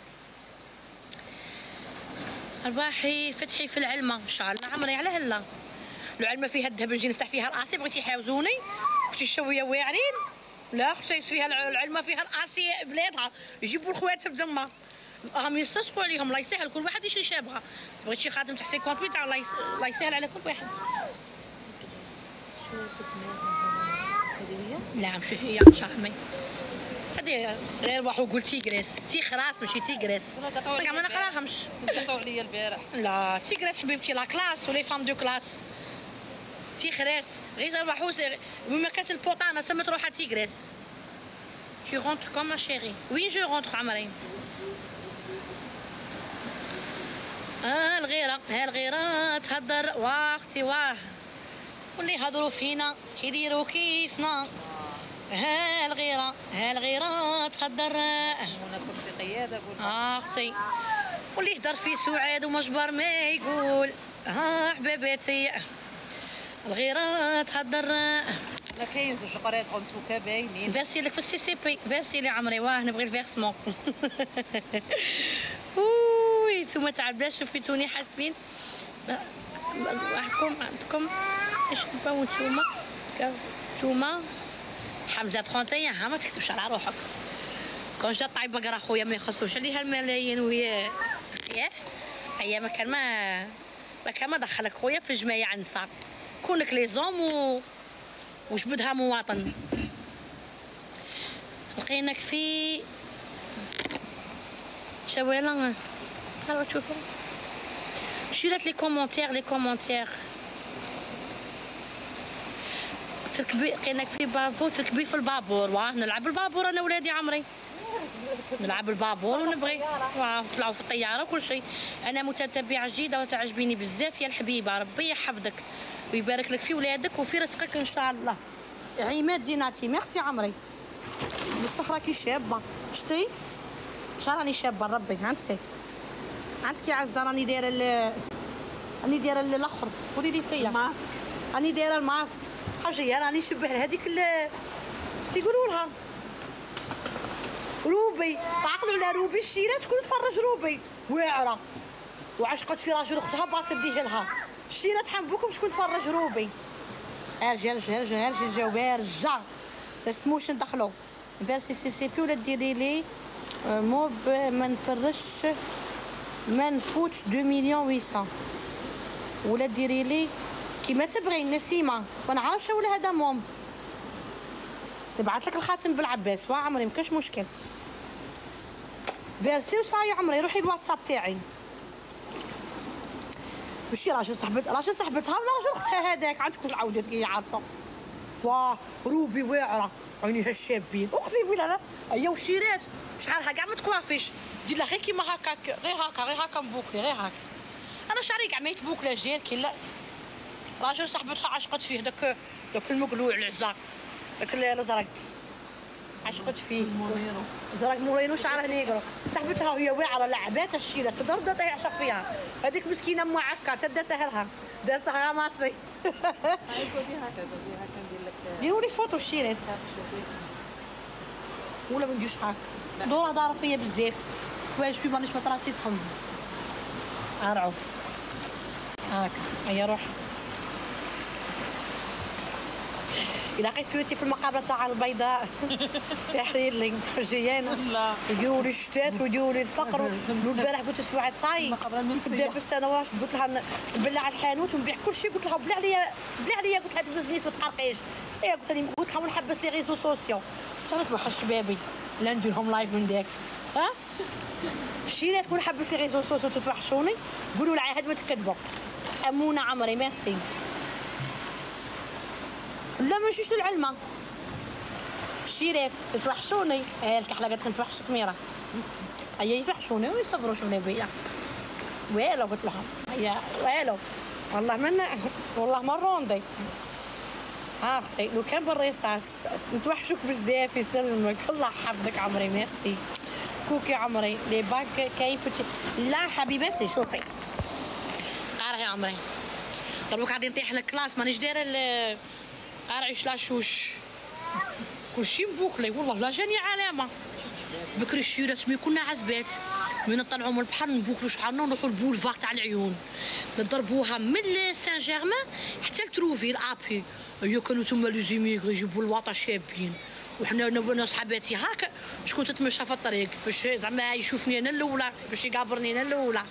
رباحي فتحي في العلمه ان شاء الله عمري على هلا. العلمه فيها الذهب نجي نفتح فيها راسي. بغيتي يحاوزوني اختي شويه واعرين. لا اختي فيها العلمه فيها الاسي بلادها يجيبوا خواتهم تما راهم يستسقوا عليهم. الله يسهل كل واحد يشري شابها. بغيت شي خادم تاع خمسين متر الله يسهل على كل واحد. لا ماشي هي شحمي هذه غير واحد قلت تيغريس تيخراس ماشي تيغريس. كاع ما نقراهمش. قطعوا عليا البارح. لا تيغريس حبيبتي لا كلاس ولي فام دو كلاس. تيغريس غير واحد وين ما كانت البوطانه سمت روحها تيغريس. Tu rentres comme ma chérie. Oui je rentre عمري. اه الغيره ها الغيره تهدر واختي واه واللي هضروا فينا يديروا كيفنا. ها الغيره ها الغيره تهدر هنا كرسي قياده قول اه اختي واللي يهدر في سعاد ومجبر ما يقول. ها حبيبتي الغيره تهدر. ما كاينش زوج قريت اون توكا باينين. فيرسي لك في السي سي بي. فيرسي لي عمري واه نبغي الفيرسمون. وي نتوما تاع بلا شفتوني حاسبين راحكم عندكم ايش باو نتوما نتوما حمزه واحد وثلاثين. ها ما تكتبش على روحك. كون جا طايبه قرا خويا ما يخصوش عليها الملايين وهي ياك هي ما كان ما ما كان ما دخلك خويا في الجماعه النساء. كونك لي زوم و وجبدها مواطن. لقيناك في شوالا هاو تشوفوا شيرات لي كومونتير لي كومونتير. تركبي لقيناك في بافو تركبي في البابور. واه نلعب البابور انا ولادي عمري نلعب البابور ونبغي واه نطلعوا في الطياره وكل شيء. انا متتبعه جديده وتعجبيني بزاف يا الحبيبه. ربي يحفظك ويبارك لك في ولادك وفي رزقك ان شاء الله. عماد زيناتي ميرسي عمري. بصح راكي شابه شتي ان شاء الله راني شابه ربي. عندك عندك يا عزه راني دايره راني دايره الاخر قولي لي تيا ماسك. راني دايره الماسك حاجه راني شبه لهذيك اللي كيقولوا لها روبي. تعقلوا على روبي الشيرات شكون تفرج روبي واعره وعشقت في راجل اختها بغات تديه لها. الشيرات حنبوكم شكون تفرج روبي. ارجع ارجع ارجع ارجع الجواب ارجع اسموش ندخلوا فيرسي سي سي بي ولا ديري لي موب ما نفرش ما نفوتش اثنين مليون وثمانمية ولا ديري لي كيما تبغي نسيمه. ما نعرفش ولا هذا موب نبعث لك الخاتم بالعباس. وا عمري ما كاش مشكل. فيرسي وصاي عمري روحي الواتساب تاعي. ماشي راجل صاحبت راجل صاحبتها ولا راجل اختها هذاك. عندكم العودات كي عارفه. واه روبي واعره عينيها الشابين اقسم بالله. هي وشيرات شعرها كاع ما تكوافيش دير لها غير كيما هكاك غير هكا غير هكا مبوكلي غير هكا. انا شعري كاع ما يتبوكلا جير كي لا. راجل صاحبتها عشقت فيه داك داك المقلوع العزاق داك الازرق عشقت فيه مورينو زرق مورينو شعره نيغرو. صاحبتها هي واعره لعبات الشيرات تضرب يعشق فيها. هذيك مسكينه معكه تداتها لها دارتها ماسي. هاي قولي هكا قولي هكا ندير لك ديروا لي فوتو الشيرات ولا ما نديروش هاك. دورة دار فيا بزاف واش في مانيش مطراسي تخمم ارعو هاك هيا روح. إلا لقيت سويتي في المقابله تاع البيضاء ساحرين لي جيانا لا يديروا لي الشتات ويديروا لي الفقر. والبارح قلت سواعد صاي نبدا بس انا واش قلت لها نبلع الحانوت ونبيع كل شيء. قلت لها بلا عليا بلا عليا قلت لها البزنيس ما تقرقيش. ايه قلت لها قلت لها ونحبس لي ريزو سوسيو. صارت ما حاش حبابي لا نديرهم لايف من داك. ها الشيرات كون حبس لي ريزو سوسيو تتوحشوني قولوا لي عاد ما تكذبوا. امونه عمري ميرسي. لا ما نمشيش للعلمه الشيرات تتوحشوني. ها الكحله قالت لك نتوحشك ميرا. هيا يتوحشوني ويصبروا شويه بيا. والو قلت لهم هيا والو والله من والله ما روندي. ها اختي لو كان بالرصاص نتوحشوك بزاف يسلمك الله يحفظك عمري ميرسي كوكي عمري لي باك كايفتي لا حبيبتي شوفي قارعي عمري دروك غادي نطيح للكلاس مانيش دايره قارعي شلاشوش كلشي مبوكلي والله لا جاني علامه بكري الشيرات مي كنا عزبات من نطلعوا من البحر نبوكلو شعرنا ونروحوا البولفار تاع العيون نضربوها من سان جيرمان حتى لتروفيل ابي هي كانوا تما لي زيميغري يجيبوا الواطه شابين وحنا انا صحاباتي هاك شكون تتمشى في الطريق باش زعما يشوفني انا الاولى باش يقابرني انا الاولى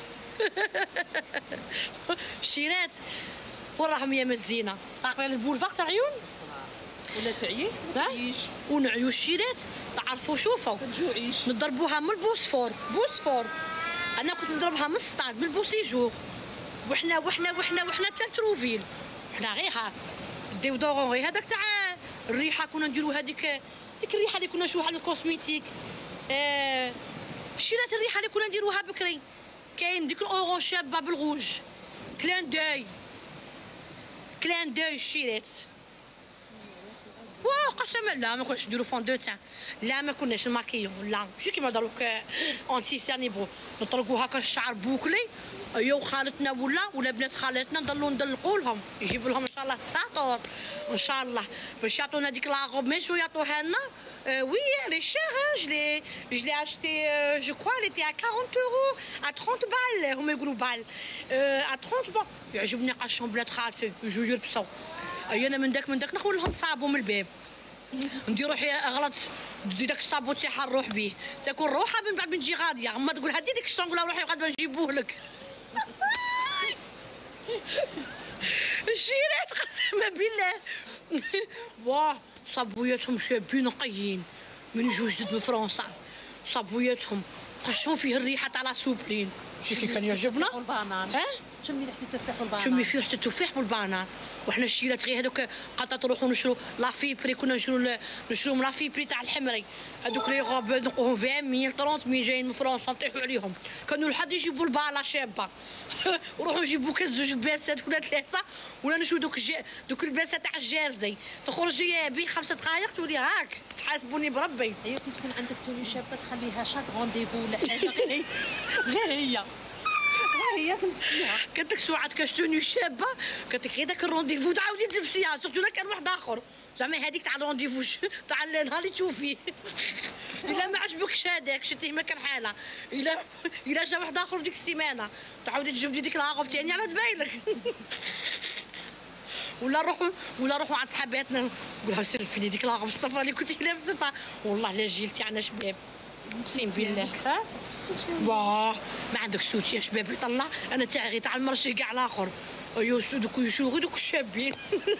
الشيرات وراهم يا مزينه طاقنا للبولفار تاع عيون ولا تعيي ما تعيش ونعيو الشيرات تعرفوا شوفوا تجوعيش نضربوها من البوسفور بوسفور انا كنت نضربها من السطاد من البوسيجور وحنا وحنا وحنا وحنا حتى لتروفيل حنا غير هاك ديو دورون غير هذاك تاع الريحه كنا نديرو هذيك ديك الريحه اللي كنا نشوفوها على الكوسميتيك آه شيرات الريحه اللي كنا نديروها بكري كاين ديك الاورون شابه بالغوج كلان دوي كلان دوي شيرات واه قسما لا ما كناش نديرو فون دو تان لا ما كناش نماكيو لا ماشي كيما دروك اونتي سانيبو نطلقو هكا الشعر بوكلي ايوا خالتنا ولا ولا بنات خالتنا نضلو ندلقوا لهم يجيبوا لهم ان شاء الله الساطور ان شاء الله باش يعطونا ديك لاغوب ماشي يعطوها لنا وي لي شير جو لي جو لي اشتي جو كوا لي تي ا أربعين اورو ا ثلاثين بال هما يقولوا بال ا ثلاثين بال يعجبني قشهم بنات خالتي يجوا يلبسوا اي انا من داك من داك ناخذ لهم صابون من الباب ندير روحي غلط بدي داك الصابون تاعها نروح به تكون روحها من بعد نجي غاديه اما تقول هدي ديك الشون نقول لها روحي غادي نجيبوه لك الشيرات قسما بالله واه صابوياتهم شابين نقيين من يجوا جدد من فرنسا صابوياتهم قشون فيه الريحه تاع لا سوبرين شي كي كان يعجبنا والبانان ها تشمي ريحه التفاح والبانان شمي فيه ريحه التفاح والبانان وحنا الشيرات غير هذوك قطات نروحو نشرو لا فيبري كنا نشرو نشرو لا فيبري تاع الحمري هذوك لي غوب نلقوهم عشرين مية ثلاثين مية جايين من فرنسا نطيحوا عليهم كانوا لحد يجيبوا الباله شابه وروحوا نجيبوا كاس زوج الباسات ولا ثلاثه ولا نشرو دوك الج... دوك الباسات تاع الجيرزي تخرجي بيه خمسه دقائق تولي هاك تحاسبوني بربي هي كي تكون عندك توني شابه تخليها شاك رونديفو ولا حاجه غير هي غير هي هي تلبسيها قالت لك ساعات كاش توني شابه قالت لك غير داك الرونديفو تعاودي تلبسيها سورتو لا كان واحد اخر زعما هذيك تاع الرونديفو تاع النهار اللي تشوفيه الا ما عجبكش هذاك شتيه ما كان حاله الا الا جا واحد اخر ديك السيمانه تعاودي تجبدي ديك لاغوب ثاني على دبايلك ولا نروحوا ولا نروحوا عند صحاباتنا نقول لها سلفيني ديك لاغوب الصفراء اللي كنتي لابستها والله لا الجيل تاعنا شباب اقسم بالله ها واه ما عندك سوت يا شباب يطلع انا تاعي غير تاع المرشي كاع الاخر ايوا دوك يشوفوا دوك الشابين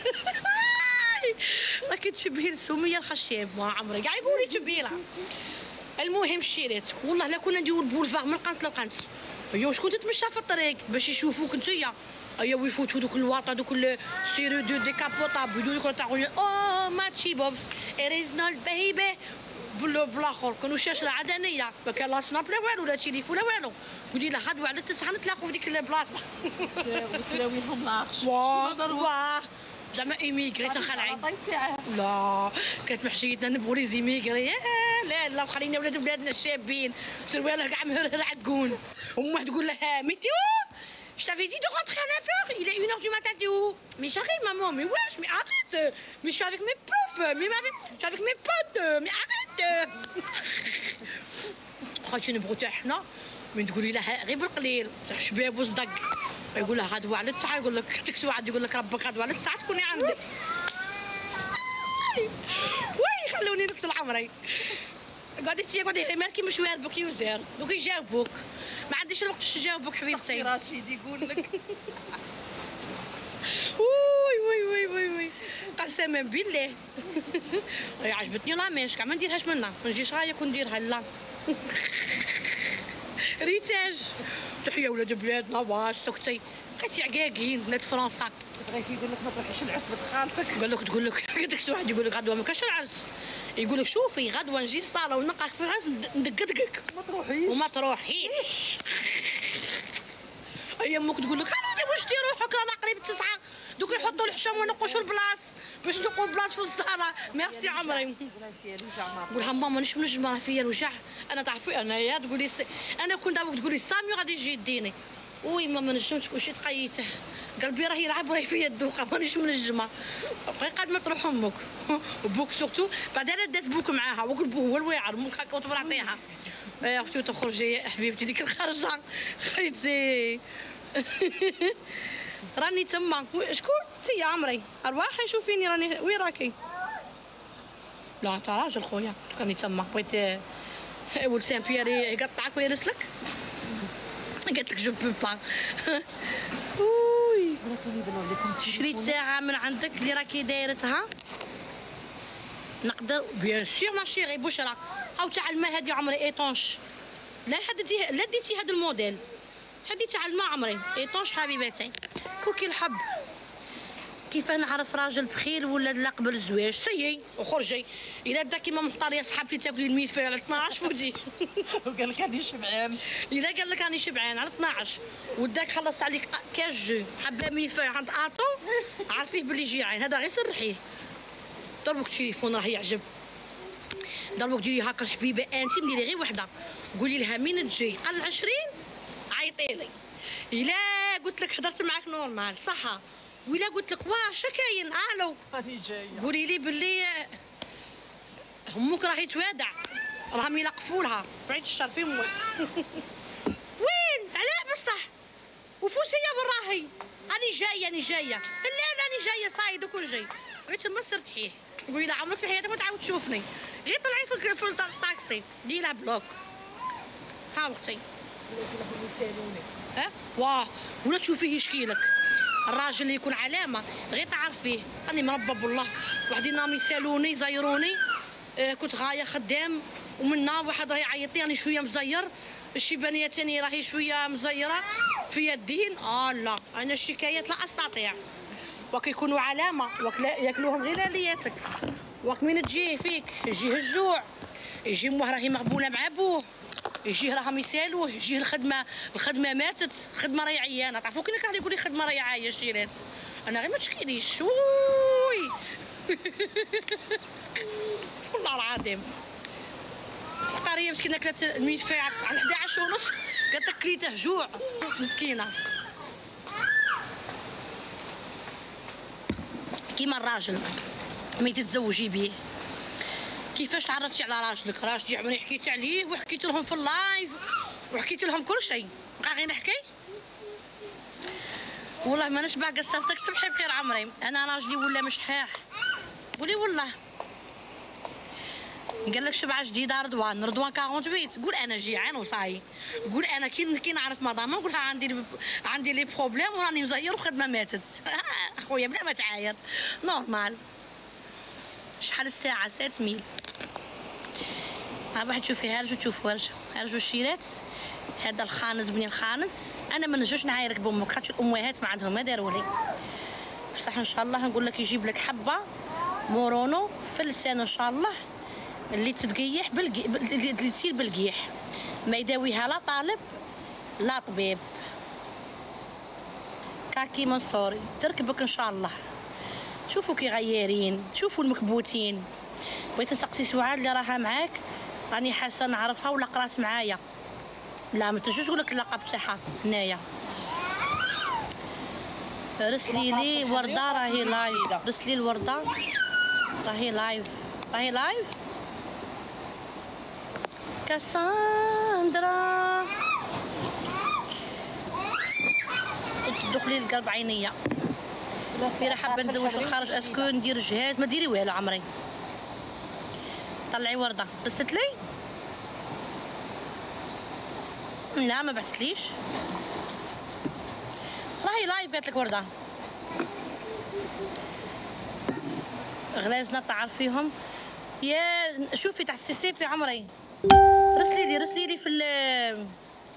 راكي تشبهي السميه الخشاب ما عمري كاع يقولي تشبهي لها المهم الشيرات والله لا كنا نديرو البولفار من القنت للقنت ايوا شكون تتمشى في الطريق باش يشوفوك نتيا ايوا يفوتوا دوك الواطه دوك السيرو دو ديكابوطابل يديروا تاعو او ماتشي بوبس اريزنال بيبي بلو بلاخر كانوا شاشه عدنيه ما كان لا سناب لا والو لا تليفون لا والو قولي لها هاد وعد التسعه نتلاقوا في ديك البلاصه وسلاويهم لاخش واه زعما ايميغري تنخلعي لا كانت محشيتنا نبغوا لي زيميغري لا لا خلينا ولاد بلادنا الشابين سروالها كاع مهرهر عتكون امه تقول لها ميتيو Je t'avais dit de rentrer à neuf heures, il est une heure du matin, t'es où? Mais j'arrive maman, mais wesh, mais arrête. Mais je suis avec mes profs, mais je suis avec mes potes, mais arrête. خرجتي نبغوا حنا من تقولي لها غير بالقليل تاع شباب وصدق يقول لها غدوه على التسعه يقول لك تكسو عاد يقول لك ربك غدوه على التسعه تكوني عندي وي خلوني نقتل عمري قعدتي قعدتي مالكي مشوار بك يوزر دوك يجاوبوك ما عنديش الوقت باش نجاوبك حبيبتي رشيد يقول لك وي وي وي وي وي قسما بالله عجبتني لا ماش كاع ما نديرهاش منها ما نجيش رايك ونديرها لا ريتاج تحيا ولاد بلادنا واش سكتي بقيتي عقاقين بلاد فرنسا تبغي يقول لك ما تروحيش العرس بنت خالتك قال لك تقول لك هذاك شي واحد يقول لك غدوه ما كاش العرس يقول لك شوفي غدوه نجي الصاله ونلقاك في العرس ندقدقك ما تروحيش وما تروحيش اي امك تقول لك هانو واش ديروا روحك رانا قريب التسعه دوك يحطوا الحشام ونقشوا البلاص باش نقوم بلاص في الصحراء. ميرسي عمري. قولها ماما مانيش منجمه راه فيا الوجع. انا تعرفي انايا تقولي س... انا كنت دابا تقولي سامي غادي يجي يديني. وي ما نجمتش كلشي تقيته. قلبي راه يلعب راهي فيا الدوخه مانيش منجمه. بقي قد ما تروح امك وبوك سورتو بعدا دات بوك معاها وقول بو هو الواعر امك هكا وتبرعطيها. يا اختي تخرجي حبيبتي ديك الخرجه خيتي. راني تما. شكون انت يا عمري؟ ارواحي شوفيني راني وين راكي؟ لا انت راجل خويا كاني تما بغيت ولد سان بيير يقطعك ويرسلك. قالت لك جو بو با. وي شريت ساعه من عندك اللي راكي دايرتها نقدر بيان سور ماشي غير بشرى او تاع الماء هذه عمري ايطونش. لا حددتي لا ديتي هذا الموديل هذه تاع الماء عمري ايطونش حبيباتي. كوكي الحب كيفاه نعرف راجل بخيل ولا لا قبل الزواج؟ سيي وخرجي الا دا كيما مختار يا صحابتي تاكلي الميفي على اثناش فوتي. وقال لك راني شبعان. الا قال لك راني شبعان على اثناش وداك خلص عليك كاش جو حبه ميفي عند اطو عارفيه بلي جيعان هذا غير سرحيه. ضربك تليفون راه يعجب. ضربك ديري هكا حبيبه انت ديري غير وحده قولي لها مين تجي قال عشرين عيطي لي. الا قلت لك حضرت معاك نورمال صح ولا قلت لك واه شا كاين الو راني جايه قولي لي باللي امك راهي توادع راهم يلقفولها بعيد الشر في امك. وين علاه بصح وفوسيه بالراهي راني جايه راني جايه لا راني جايه صايد وكل جاي غير تما سرتحيه قولي لها عمرك في حياتك ما تعاود تشوفني غير طلعي في الطاكسي ديري لها بلوك. ها اختي ها واه ولا تشوفيه يشكيلك. الراجل اللي يكون علامه غير تعرفيه راني مربى بالله وحدي نام يسالوني يزيروني. آه كنت غايه خدام ومنا واحد راه يعيط لي راني شويه مزير الشيبانيه تاني راهي شويه مزيره في الدين. اه لا انا الشكايات لا استطيع. وك يكونوا علامه وك ياكلوهم غير لياتك وقت من تجي فيك يجيه الجوع يجي امه راهي مغبونه مع بوه يجيه راهم يسالوه يجيه الخدمه الخدمه ماتت الخدمه راهي عيانه. تعرفوا كي كان يقول لي خدمه راهي عايه شيرات انا غير ما تشكيليش. وي والله العظيم اختاريه مسكينه كلات الميفاع على إحدى عشر ونص قالت لك كليته جوع مسكينه. كيما الراجل ملي تتزوجي بيه كيفاش تعرفتي على راجلك؟ راجلي عمري حكيت عليه وحكيت لهم في اللايف وحكيت لهم كل شيء بقى غير نحكي. والله ماناش باقا صرتك صبحي بخير عمري. انا راجلي ولا مشحاح قولي والله قال لك شبعه جديده رضوان رضوان ثمانية وأربعين قول انا جيعان وصاي قول انا كي كي نعرف مدام نقولها عندي عندي لي بروبليم وراني مزير وخدمه ماتت. خويا بلا ما تعاير نورمال. شحال الساعه سبعة ميل. ها واحد شوفي هرجوا تشوفوا هرجوا هرجوا الشيرات. هذا الخانز بني الخانز انا ما نجوش نعايرك بامك خاطر الامهات ما عندهم ما داروا لي بصح ان شاء الله نقول لك يجيب لك حبه مورونو في اللسان ان شاء الله اللي تتقيح بالقي... اللي تصير بالقيح ما يداويها لا طالب لا طبيب. كاكي منصوري تركبك ان شاء الله. شوفوا كي غيارين شوفوا المكبوتين. بغيت نسقسي سعاد اللي راها معاك راني حاسه نعرفها ولا قرات معايا. لا ما تنسوش نقول لك اللقب تاعها هنايا. رسلي لي ورده راهي لايف. رسلي الورده راهي لايف راهي لايف. كاساندرا تدخلي القلب عينيا. سيرة حابه نتزوج الخارج اسكو ندير جهاز ما ديري والو عمري. طلعي ورده رست لي. لا ما بعثتليش راهي لايف قالت لك ورده. غلازنا تعرفيهم يا شوفي تاع السيسيبي عمري. رسلي لي رسلي لي في ال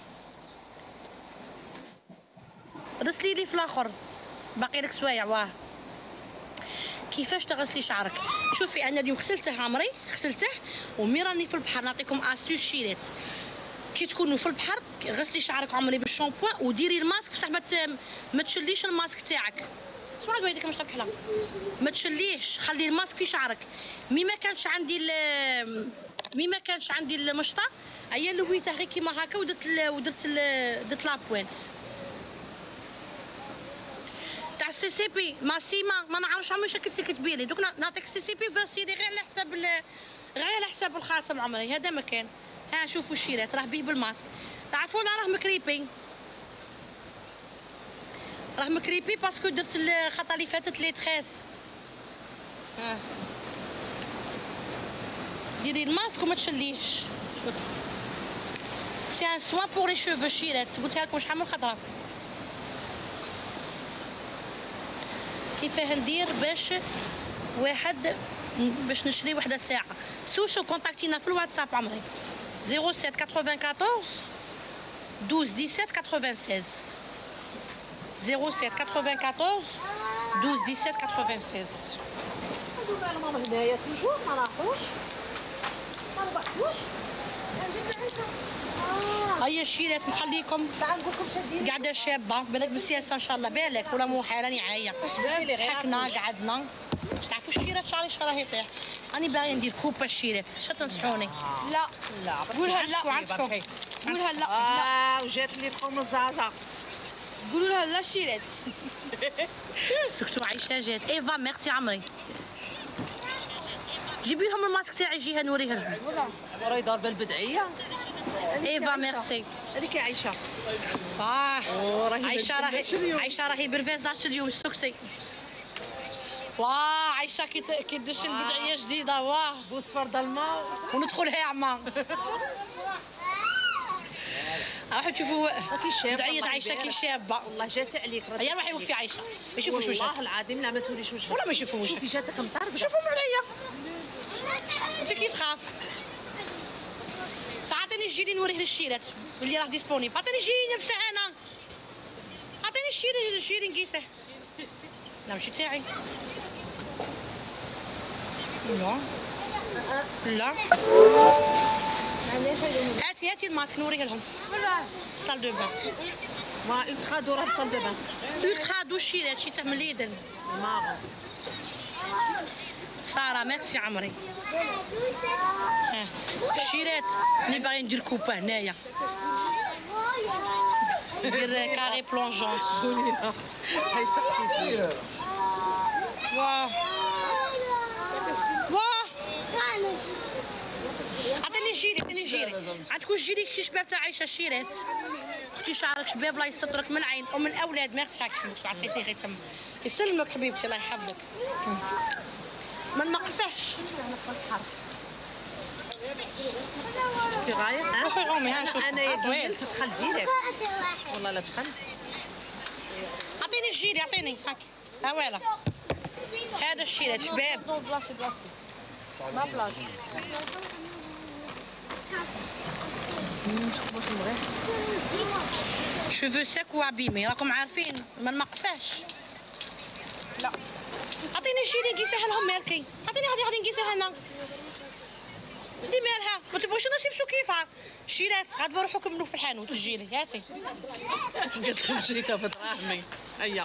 رسلي لي في الاخر باقي لك سوايع. واه كيفاش تغسلي شعرك؟ شوفي انا اليوم غسلته عمري غسلته ومي راني في البحر نعطيكم اسيوس شيرات. كي تكونوا في البحر غسلي شعرك عمري بالشامبوان وديري الماسك بصح ما ما تشليش الماسك تاعك شو راك يديك مش تكحله ما تشليهش خلي الماسك في شعرك مي ما كانش عندي مي ما كانش عندي المشطه هيا لويتها غير كيما هكا ودرت ودرت درت لابوينت تاع السي سي بي ما سيما ما نعرفش عمري شكل كتبي لي دوك نعطيك السي سي بي فيرسيدي غير على حساب غير على حساب الخاتم عمري هذا ما كان ها شوفوا الشيرات راه بيه بالماسك تعرفونا راه مكريبي راه مكريبي باسكو درت الخطره اللي فاتت لي تخيس ها ديري الماسك وما تشليهش سي ان سوان بور لي شوفو شيرات قلتها لكم شحال من خطره كيفاه ندير باش واحد باش نشري وحده ساعه سوسو كونتاكتينا في الواتساب عمري زيرو سبعة أربعة أربعة اثنا عشر اثناش ستة زيرو سبعة أربعة أربعة اثناش ستة ستة هادو مالهم هنايا توجور ما راحوش ما ربحوش نجيب العيشه هيا شيرات نخليكم قاعده شابه بالك بالسياسه ان شاء الله بالك ولا مو حالاني عايه ضحكنا قعدنا باش تعرفوا الشيرات شعري شراه يطيح راني باغيه ندير كوبا الشيرات شنو تنصحوني لا لا قولها لا عندكم قولها لا اه وجات لي تقوم الزعزع قولوا لها لا شيرات سكتوا عايشه جات ايفا ميرسي عمري جيبي لهم الماسك تاعي جيها نوريه لهم راهي ضاربه البدعيه ايفا ميرسي هذيك عايشه اه راهي عايشه راهي عايشه راهي برفازات اليوم سكتي واه عايشه كي كي تدش البدعيه جديده واه بوس فرد الماء وندخلها يا عمار راحوا تشوفوا بدعيه عايشه كي شابه والله جات عليك هيا روحي وقفي عايشه ما يشوفوش وجهك والله العظيم لا ما توليش وجهك ولا ما يشوفوا وجهك شوفي جاتك مطرقه شوفوا عليا انت كي تخاف ساعتني الجيلي نوريه للشيرات اللي راه ديسبونيبل عطيني جيلي نبسح انا عطيني الشيري الشيري نقيسه لا ماشي تاعي لا لا هاتي هاتي الماسك نوريه لهم في صال دو بان ما الترا دو راه في صال دو بان الترا دو شيرات شي تاع من ليدن ماغو ساره ميرسي عمري ها شيرات راني باغي ندير كوبا هنايا ندير كاري بلونجون دونينا هاي تسقسي واه واه عطيني جيري عطيني جيري عندكم جيري كي شباب تاع عايشه شيرات اختي شعرك شباب الله يسترك من العين ومن الاولاد ميرسي هاك عرفتي سيري تما يسلمك حبيبتي الله يحفظك ما نقصحش في غايه روحي عومي ها شوفي انا يا تدخل ديريكت والله لا دخلت عطيني الجيري عطيني هاك ها فوالا هذا الشيرات شباب بلاصتي بلاصتي ما بلاص شوفو ساك وابيمي راكم عارفين ما نقصحش لا عطيني الجيري نقيسها لهم مالكي عطيني غادي غادي نقيسها هنا دي مالها ما تبغوش نسيبسو كيفها شيرات غاد نروحو كملوا في الحانوت الجيري هاتي زدت لهم شريطه بدراهمي هيا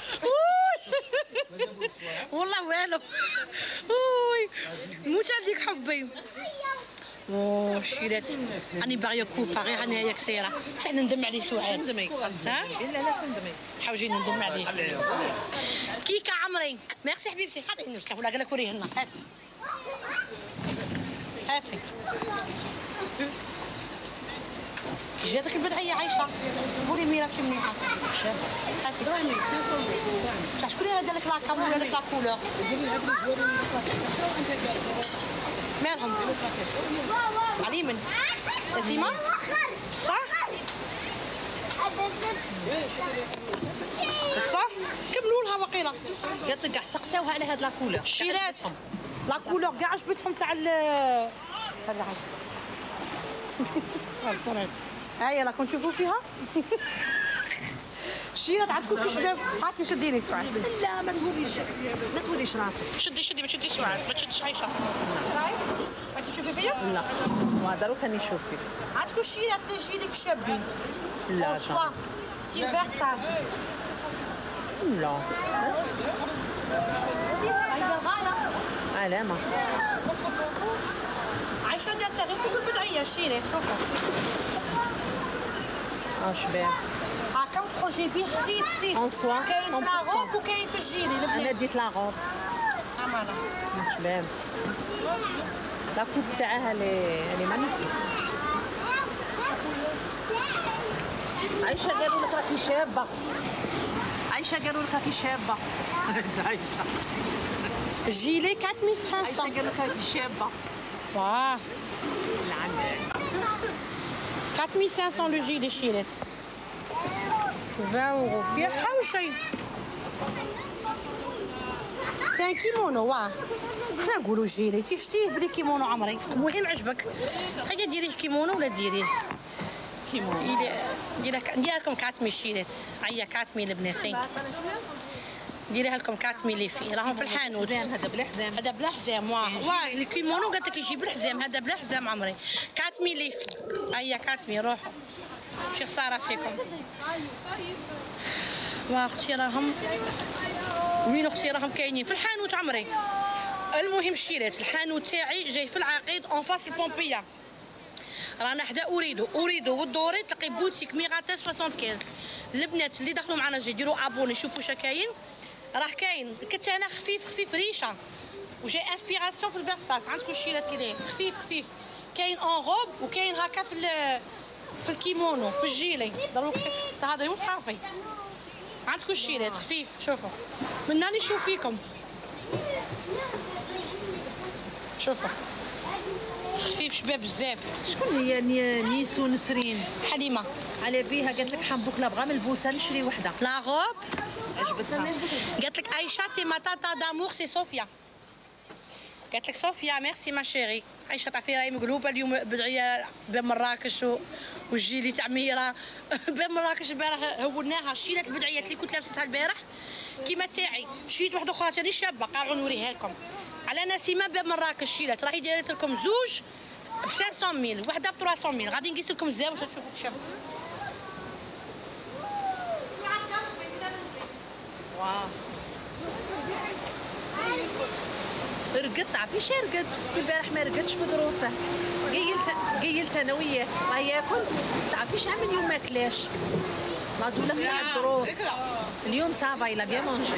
والله والو اوي موت عليك حبي اوه شيرات راني باغيه كوبا غير راني هيا كسيره بصح ندم عليه سعاد تندمي ها لا لا تندمي حاوجي ندم عليه كيكه عمري ميرسي حبيبتي عطيني بصح ولا قال لك وريه لنا هاتي هاتي جاتك البدعيه عايشه قولي ميرا ماشي منيحه هاتي بصح شكون اللي دار لك لاكام ولا لك لا كولور مالهم علي من سيما صح صح كملوا لها وقيله قالت لك كاع سقساوها على هاد لاكولور شيرات لا كولور كاع عجبتهم تاع ال هذا عايشه هاي راكم تشوفوا فيها شيرات عندكم كي شباب هاكي شديني سعاد لا ما توليش ما توليش راسك شدي شدي ما تشديش سعاد ما تشديش عايشه صاي راكي تشوفي فيا لا وهذا روح راني نشوف فيك عندكم شيرات اللي يجيلك شابين لا سوا سيلفر صافي لا علامة عايشه دارتها غير فوق البدعيه شيريت شوفوا اه شباب هاكا وتخرجي بيه خفيف خفيف اون سوا كاين في لاغوب وكاين في الجيلي انا البنات ديت لاغوب امانه شباب لا كوب تاعها لي لي مانيفيك. عايشه قالوا لك راكي شابه عايشه قالوا لك راكي شابه عايشه الجيلي أربعمية وخمسمية عايشه قالوا لك راكي شابه واه العندك أربعمية وخمسمية لو جيلي شيريت عشرين اورو يرحاو شي سي ان كيمونو واه خلينا نقولوا جيلي تيشتيه بلي كيمونو عمري المهم عجبك هيا ديريه كيمونو ولا ديريه كيمونو ديرها نديرها لكم أربعمية شيريت هيا أربعمية البناتي ديريها لكم أربعمية اللي فيه راهم في الحانوت حزام هذا بلا حزام هذا بلا حزام واه واه الكيمونو قالت لك يجي بالحزام هذا بلا حزام عمري أربعمية اللي فيه هيا أربعمية روحوا شي خساره فيكم واه اختي راهم وين اختي راهم كاينين في الحانوت عمري. المهم شيريت الحانوت تاعي جاي في العقيد اون فاس البومبيه رانا حدا اريدو اريدو والدوري تلقي بوتيك ميغاتا خمسة وسبعين البنات اللي دخلوا معنا جاي يديروا ابوني شوفوا واش كاين راه كاين كتانه خفيف خفيف ريشه وجاي انسبيراسيون في الفيرساس عندكم شيرات كي داير خفيف خفيف كاين اون روب وكاين هكا في في الكيمونو في الجيلي دروك تهضري وتخافي عندكم الشيرات خفيف شوفوا من هاني نشوف فيكم شوفوا خفيف شباب بزاف. شكون هي نيسو نسرين حليمه على بيها قالت لك حنبوك لا بغا ملبوسه نشري وحده لا غوب عجبتها قالت لك عايشه تي ما تاتا دامور سي صوفيا قالت لك صوفيا ميرسي ما شيري عايشه تعرفي راهي مقلوبه اليوم بدعيه بين مراكش والجيلي تاع ميره بين مراكش البارح هوناها شيلات البدعيات اللي كنت لابستها البارح كيما تاعي شريت واحده اخرى ثاني شابه قاعده نوريها لكم على نسيمه بين مراكش شيلات راهي دايره لكم زوج ب خمسمية وحده ب ثلاثمية غادي نقيس لكم الزاويه واش تشوفوا شابه. واو رقدت تعرفي شي رقدت باسكو البارح ما رقدتش مدروسه قيلت قيلت انا وياه راه ياكل تعرفي شحال من يوم ما كلاش لا دوله تاع الدروس اليوم صافا يلا بيان مونجي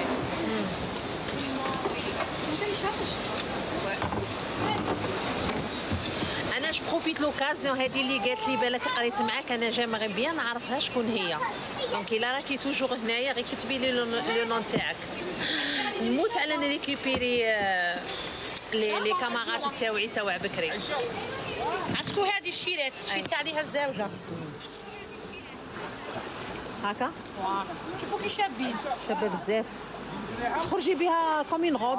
انا جو بروفيت لوكازيون هذه اللي قالت لي بالك قريت معاك انا جا مغربيه نعرفها شكون هي دونك الا راكي توجور هنايا غير كتبي لي لو نون تاعك نموت على نريكوبيري لي لي كامارات تاوعي تاوع بكري. عندكم هذه الشيرات شريت عليها الزوجه هكا شوفوا كي شابين شابه بزاف تخرجي بها كومين غوب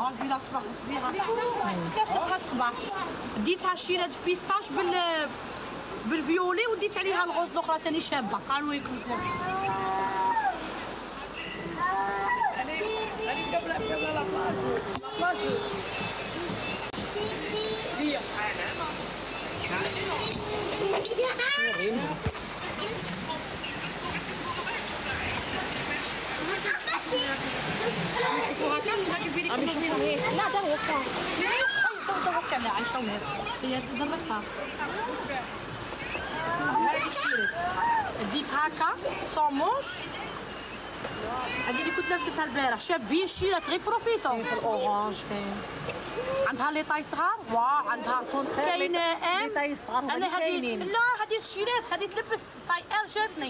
لابستها الصباح ديتها شيرات بيستاش بال بالفيولي وديت عليها الغوز الاخرى ثاني شابه قالوا يكون نشوفوا هكا هكا في عم يشوفوا هي لا دار هكا ضربت على عايشه ومير هي ضربتها هذه الشيرات ديت هكا صوموش هذه اللي كنت لابستها البارح شابين الشيرات غير بروفيتو في الاورانج كاين عندها لي طاي صغار واه عندها كاين ام لي طاي صغار انا هذه لا هذه الشيرات هذه تلبس طاي ار جاتني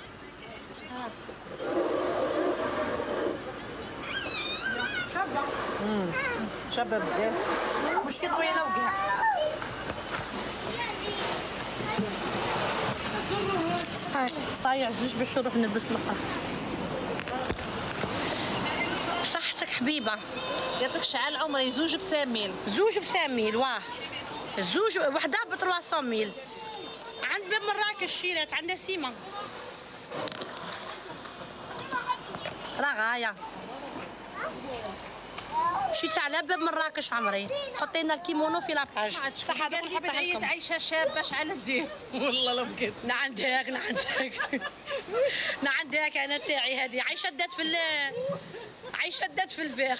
شابه امم شابه بزاف ماشي طويله وكاع صايع زوج باش نروح نلبس الاخر بصحتك حبيبه قالت لك شحال عمري زوج بساميل زوج بساميل واه زوج وحده ب ثلاثمية عند باب مراكش شيرات عند نسيمه راه غايه مشيت على باب مراكش عمري، حطي لنا الكيمونو في لاباج. صح هذاك اللي بدعيت عايشه شابه شحال دير والله لا بكيت. نعندك نعندك نعندك انا تاعي هذه عايشه دات في عايشه دات في الفيغ.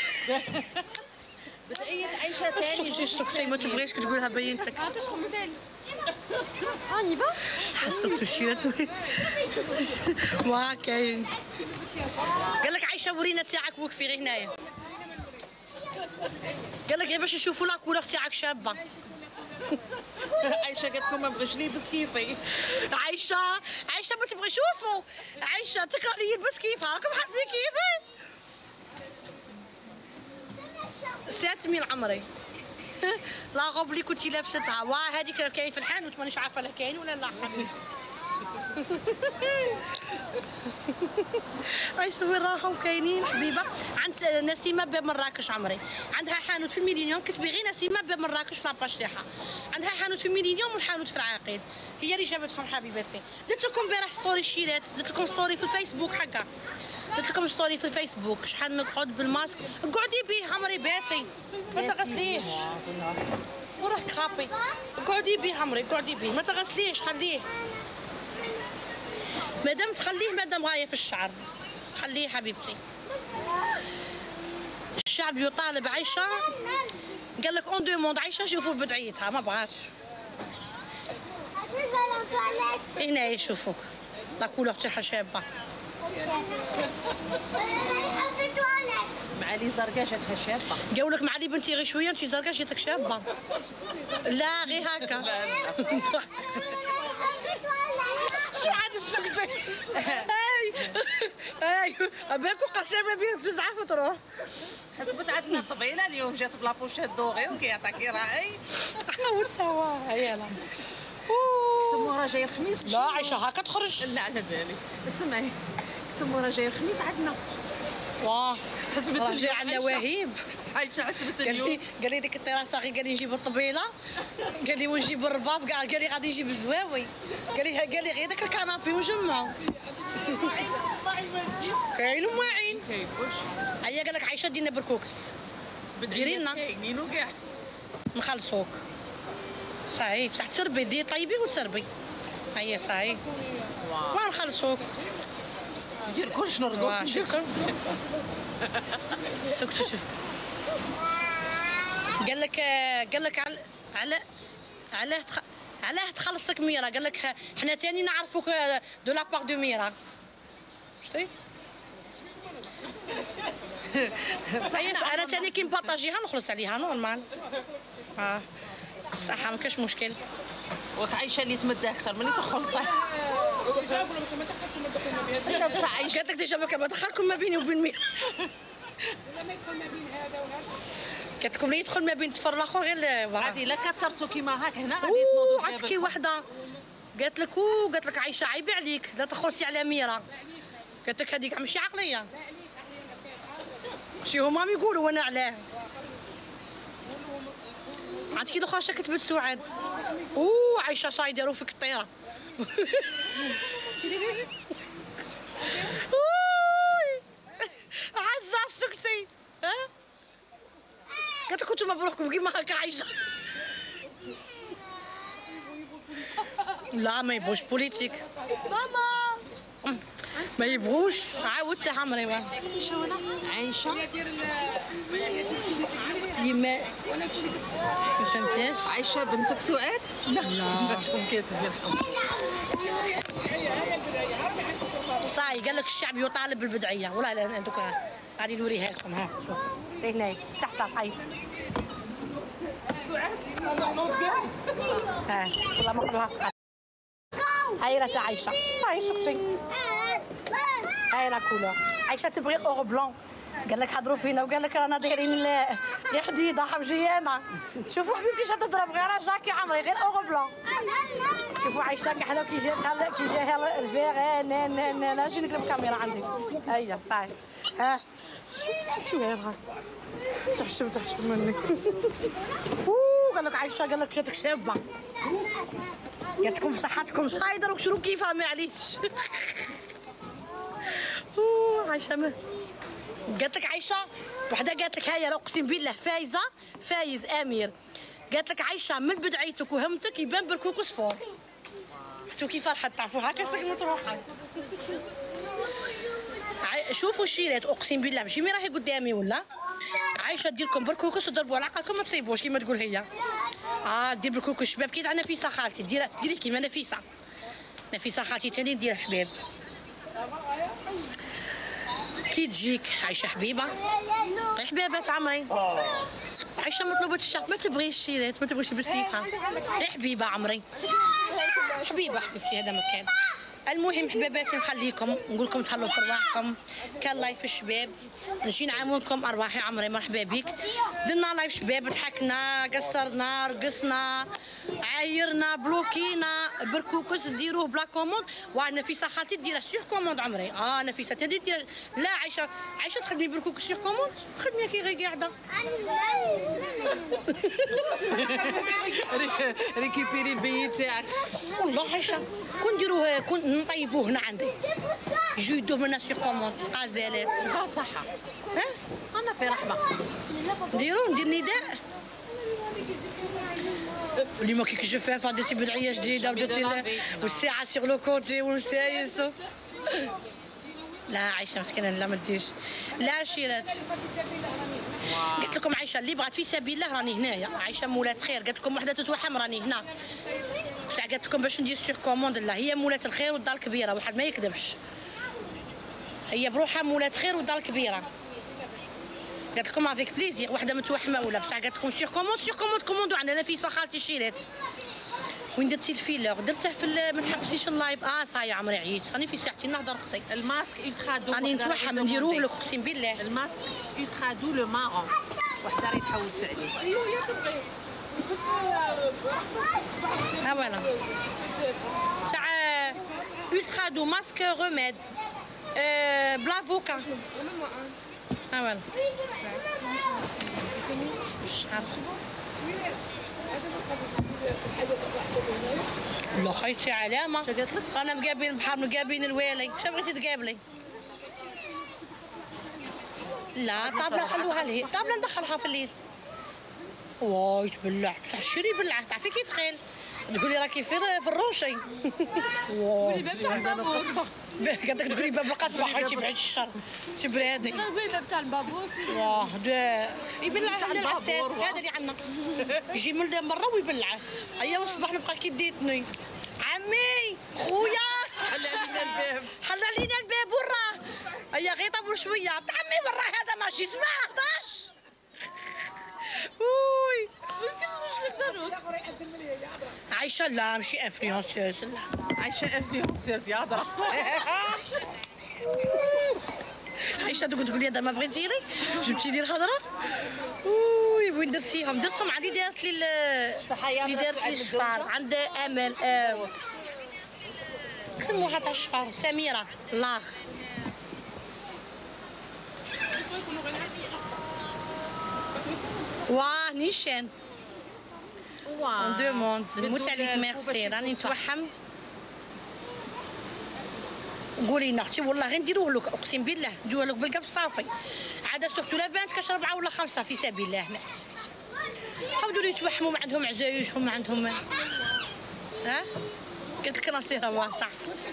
بدعيت عايشه ثاني. سكتي ما تبغيش تقولها بينتك. تشخم تاني. اني با صح سكتو شيرات ما كاين. قال لك عايشه ورينا تاعك وقفي غير هنايا. قال لك غير باش نشوفوا لا كولور تاعك شابه. عايشه قالت لكم ما بغيش نلبس كيفي. عايشه عايشه ما تبغي شوفوا عايشه تكره لي يلبس كيفها راكم حاسبين كيفي. سات مين عمري لا غوب اللي كنتي لابستها واه هذيك كاين في الحانوت مانيش عارفه لا كاين ولا لا حبيبتي. عايشه وين راحوا كاينين حبيبه. عند نسيمه باب مراكش عمري عندها حانوت في الميلينيوم كتبي غير نسيمه باب مراكش لاباج تاعها. عندها حانوت في الميلينيوم والحانوت في العقيل هي اللي جابتهم حبيباتي. درت لكم امبارح ستوري الشيرات درت لكم ستوري في الفيسبوك حكا درت لكم ستوري في الفيسبوك شحال نقعد بالماسك قعدي بيه عمري باتي ما تغسليهش وراه كرابي قعدي بيه عمري قعدي بيه ما تغسليهش خليه مادام تخليه مادام غايه في الشعر خليه حبيبتي. الشعب يطالب عايشه قال لك اون دوموند عايشه شوفوا بدعيتها ما بغاتش. هنا يشوفوك لا كولور تاعها شابه. مع لي زرقاء جاتها شابه. قالوا لك مع لي بنتي غير شويه انت زرقاء جاتك شابه. لا غير هكا. سعاد السكتي. اي اي بالكم قسامه بينك تزعف وتروح. حسبت عندنا طبيله اليوم جات بلا بوشيت دوغي وكيعطيكي راعي. حاول سواها يلا. سموها جاي الخميس. لا عايشه هاكا تخرج. لا على بالي اسمعي سموها جاي الخميس عندنا. واه حسبت راه جاي عندنا وهيب. عايشه حسبت قال اليوم. لي قال لي ديك الطراسه غير قال لي نجيب الطبيله قال لي ونجيب الرباب قال لي غادي نجيب الزواوي قال لي قال لي غير داك الكنابي ونجمعو. كاين واعين كاين واش هيا قال لك عايشه دينا بركوكس ديري لنا كاينين وكاع نخلصوك صحيح بصح تسربي دير طيبي وتسربي هيا صحيح ما نخلصوك ندير كلش نرقص ندير سكتوا شوف قال لك قال لك على على علاه تخ... علاه تخلصك ميرا قال لك حنا تاني نعرفوك دو لا بار دو ميرا شتي صحيح انا تاني كي نبارطاجيها نخلص عليها نورمال اه صح ما كاش مشكل واخا عايشه اللي تمدها اكثر ملي تخلصي انا بصح عايشه قالت لك ديجا ما دخلكم ما بيني وبين ميرا ولا ما يدخل ما بين هذا وهذا قالت لكم لا يدخل ما بين طفر الاخر غير عادي لا كثرتو كيما هاك هنا غادي اوه تنوضوا. عاد كي وحده قالت لك اوه قالت لك عايشه عيب عليك لا تخلصي على ميرا قالت لك هذيك ماشي عقليه شي هما يقولوا وانا علاه عاد كي دخلت كتبت سعاد اوه عايشه صاي يديروا فيك الطيره عزة سكتي ها قالت لك كنتو مبروكم كيما هكا عايشه لا ما يبغوش بوليتيك ماما ما يبغوش عاودت عمري ما عايشه يما ما فهمتيش عايشه بنتك سعاد لا لا شكون كاتب صاي قال لك الشعب يطالب بالبدعيه ولا لا دوك غادي نوريها لكم ها شوف هنا تحت الحيط ها والله ما نقولها هاي راه تاع عايشه صاي سكتي هاي راه كولور عايشه تبغي الاورو بلون قال لك حضروا فينا وقال لك رانا دايرين غير حديده حبجيانه شوفوا حبيبتي شاد تضرب غير جاكي عمري غير اورو بلون شوفوا عايشه كحله كي جات كي جاها الفيغ انا انا انا اجي نقلب الكاميرا عندي هيا صاي ها شو هذا تحشم تحشم منك اوه قال لك عايشه قال لك جاتك شابه قالت لكم بصحتكم صايدر وشرو كيفها معليش اوه عايشه ما قالت لك عايشه وحده قالت لك هيا اقسم بالله فايزه فايز امير قالت لك عايشه من بدعيتك وهمتك يبان بركوك وصفور شفتوا كيف فرحت تعرفوا هكا سكنت روحها. شوفوا الشيرات اقسم بالله ماشي مي راهي قدامي ولا عايشه دير لكم بركوكس وضربوا على عقلكم ما تصيبوش كيما تقول هي. اه دير بركوكس شباب كي عندنا نفيسه خالتي دير ديري كيما نفيسه نفيسه خالتي ثاني ديرها شباب كي تجيك عايشه حبيبه حبيبات عمري عايشه مطلوبه الشعب ما تبغيش الشيرات ما تبغيش بسيفها يا حبيبه عمري حبيبه حبيبتي هذا مكان. المهم حباباتي نخليكم نقول لكم تهلاو في رواحكم كان لايف الشباب نجي نعاونكم ارواحي عمري مرحبا بك درنا لايف شباب ضحكنا قصرنا رقصنا عايرنا بلوكينا بركوكس ديروه بلا كوموند ونفيسه خالتي ديرها سيغ كوموند عمري. اه نفيسه تدير دير لا عايشه عايشه تخدمي بركوكس سيغ كوموند خدمي كي غير قاعده ريكيبيري البيت تاعك والله عايشه كون نديروه كون نطيبوه هنا عندي يجوا يدوه منا سيغ كوموند غزالات ها صحه ها انا في رحمه نديرو ندير نداء اليوم كي كيشوفها فديتي بدعيه جديده ودرتي والساعه سيغ لو كوتي والسايس لا عايشه مسكينه لا ما ديرش لا شيرات قلت لكم عايشه اللي بغات في سبيل الله راني هنايا عايشه مولات خير قالت لكم وحده تتوحم راني هنا بصح قالت لكم باش ندير سيغ كوموند لا هي مولات الخير والدار الكبيره واحد ما يكذبش هي بروحها مولات خير والدار الكبيره قالت لكم افيك بليزير وحده متوحمه ولا بصح قالت لكم سيغ كوموند سيغ كوموند كوموندو عندنا نفيسه خالتي شيرات وين درتي الفيلر درته في ما تحبسيش اللايف اه صايا عمري عييت راني في ساعتي نهضر اختي الماسك الترا دو راني نتوحم نديروه لك اقسم بالله الماسك الترا دو لو مارون وحده راه تحوس عليه ها فوالا تاع الترا دو ماسك روميد بلا فوكا ها فوالا والله خيتي علامه انا مقابلين البحر مقابلين الوالي شنو بغيتي تقابلي لا طابله خلوها لي طابله ندخلها في الليل واي تبلع بصح الشري بلعه تعرفي كي ثقيل تقولي راكي في في الروشي قولي باب تاع البابور قالت لك تقولي باب القصبه حيتي بعيد الشر تبرادي قولي باب تاع البابور واه دا يبلع على العساس هذا اللي عندنا يجي مولده مره ويبلعه هيا والصباح نبقى كي ديتني عمي خويا حل علينا الباب حل علينا الباب وراه هيا غير طول شويه عمي وراه هذا ماشي سمع هضاش وي واش تديروا عايشه لا ماشي انفلونسيوز لا عايشه انفلونسيز يا هضره عايشه تقول تقول لي هذا ما بغيت ديري جبتي لي الهضره وي وين درتيهم درتهم عندي دارت لي اللي دارت لي الشفار عند امل آه. سموها تاع الشفار سميره لاخ واه نيشان واه دوموند نموت عليك ميرسي راني نتوحم قولي لنا اختي والله غير نديروه لك اقسم بالله نديروه لك بالقلب صافي عاد سورتو لا بانت كاش ربعه ولا خمسه في سبيل الله معليش حاولوا يتوحموا ما عندهم عزايزهم ما عندهم ها قلت لك نصيحه واسع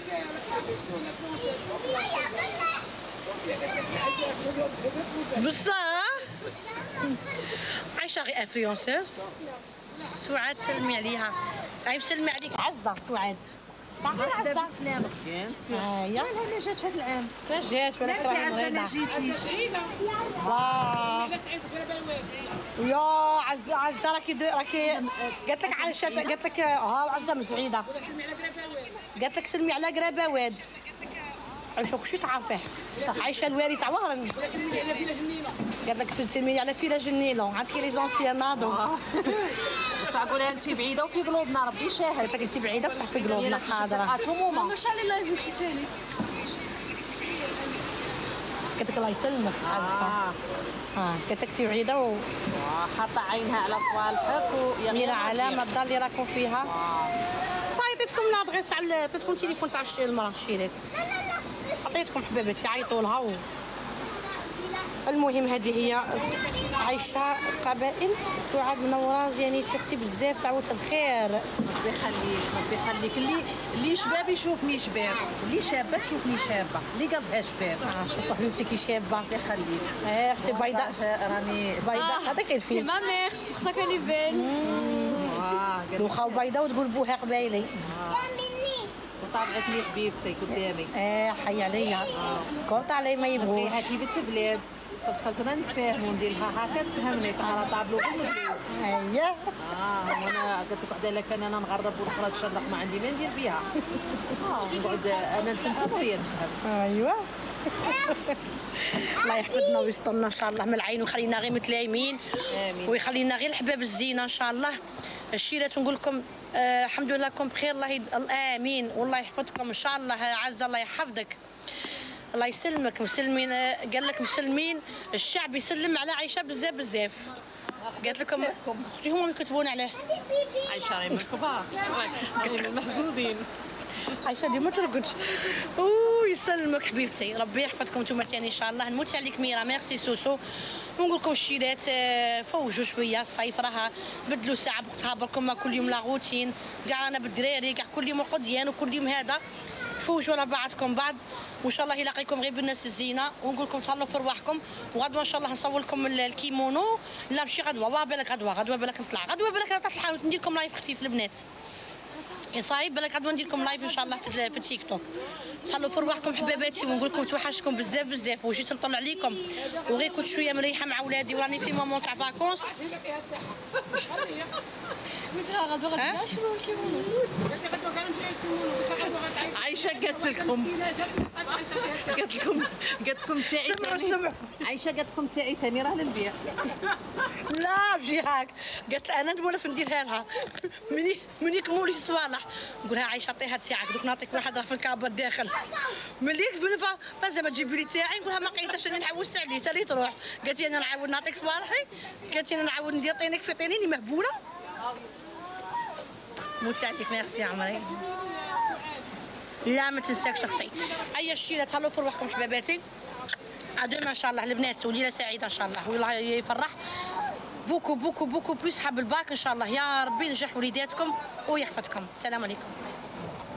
بصح عايشه غير انفلونسوز سعاد سلمي عليها غير سلمي عليك عزه سعاد مرحبا بالسلامة بيان سور هيا لا جات هاد العام ما جات ولكن راهي عزة ما جيتيش واه يا عزه عزه راكي راكي قالت لك عايشه قالت لك ها عزه مسعيده قالت لك سلمي على قرابه واد عايشه كلشي تعرفيه صح عايشه الوالي تاع وهران قالت لك سلمي على فيلا جنينه عندك لي زونسيان ناضو بصح قولها انت بعيده وفي قلوبنا ربي شاهد قالت لك انت بعيده بصح في قلوبنا حاضره اتوموما ماشي على لايف انت ثاني قالت لك الله يسلمك عزه اه قالت لك انت بعيده و حاطه عينها على صوالحك ويا ميرا علامه الدار اللي راكم فيها صاي عطيتكم لادغيس على عطيتكم التليفون تاع المراه شيرات عطيتكم حباباتي عيطوا لها و المهم هذه هي عايشه قبائل سعاد منوره زيانيتي اختي بزاف تعوت الخير. ربي يخليك ربي يخليك. اللي اللي شباب يشوفني شباب، اللي شابه تشوفني شابه، اللي قلبها شباب. اه شوف حبيبتي كي شابه. ربي يخليك. اه اختي بيضاء راني بيضاء هذا كاين سي فين ما مير سي بور سا كال اي بيل. دوخا بيضاء وتقول بوها قبايلي. وطابعتني حبيبتي قدامي. اه حي عليا كونت علي ما يبغوش. فيها كي بنت بلاد خسرنا نتفاهموا ندير لها هكا تفهمني تعرف طابلو بالمجهود. اييه اه وانا قلت لك وحده لك انا نغرب والاخرى تشلق ما عندي ما ندير بها. اه نقعد انا نتنتم وهي تفهم. ايوا الله يحفظنا ويسترنا ان شاء الله من العين ويخلينا غير متلايمين امين ويخلينا غير الحباب الزينه ان شاء الله. الشيرات نقول لكم آه الحمد لله كم بخير. الله يد... امين والله يحفظكم ان شاء الله. عزه الله يحفظك الله يسلمك. مسلمين قال لك مسلمين الشعب يسلم على عائشه بزاف بزاف. قالت لكم اختي هما اللي كتبون عليه. عايشه راهي من الكبار راهي من المحسودين. عايشه ديما ترقدش. اوه يسلمك حبيبتي ربي يحفظكم نتوما ثاني ان شاء الله. نموت عليك ميرا ميرسي سوسو. ونقول لكم الشيرات فوجوا شويه الصيف راه بدلوا ساعه بوقتها بركم كل يوم لا روتين كاع انا بالدراري كاع كل يوم القديان وكل يوم هذا فوجوا على بعضكم بعض وان شاء الله يلاقيكم غير بالناس الزينه. ونقول لكم تهلاو في رواحكم وغدوه ان شاء الله نصور لكم الكيمونو. لا ماشي غدوه واه بالك غدوه غدوه بالك نطلع غدوه بالك نطلع الحانوت ندير لكم لايف خفيف البنات. يا صايب بالك غدوه ندير لكم لايف ان شاء الله في, في التيك توك. تهلاو في رواحكم حباباتي ونقول لكم توحشكم بزاف بزاف وجيت نطلع عليكم وغير كنت شويه مريحه مع ولادي وراني في مومون تاع فاكونس. واش راه غدوه غتبدا شنو الكيمونو. عايشه قالت لكم قالت لكم قالت لكم تاعي سمعوا عايشه قالت لكم تاعي ثاني راه للبيع. لا ماشي هاك قالت انا نولف نديرها لها مني مني كمولي صوالح نقولها عايشه عطيها تاعك دوك نعطيك واحد راه في الكابر داخل ملي بلفا فازا تجيبي لي تاعي نقولها ما لقيتهاش راني نعوز عليه حتى لي تروح. قالت لي انا نعاود نعطيك صوالحي قالت لي انا نعاود ندير طينك في طينيني مهبوله. موت عليك ميرسي عمري. لا ما تنساكش اختي. اي الشيله تهلاو في روحكم حباباتي. ادوما ان شاء الله البنات وليله سعيده ان شاء الله والله يفرح بوكو بوكو بوكو بلوس حب الباك ان شاء الله. يا ربي ينجح وليداتكم ويحفظكم. السلام عليكم.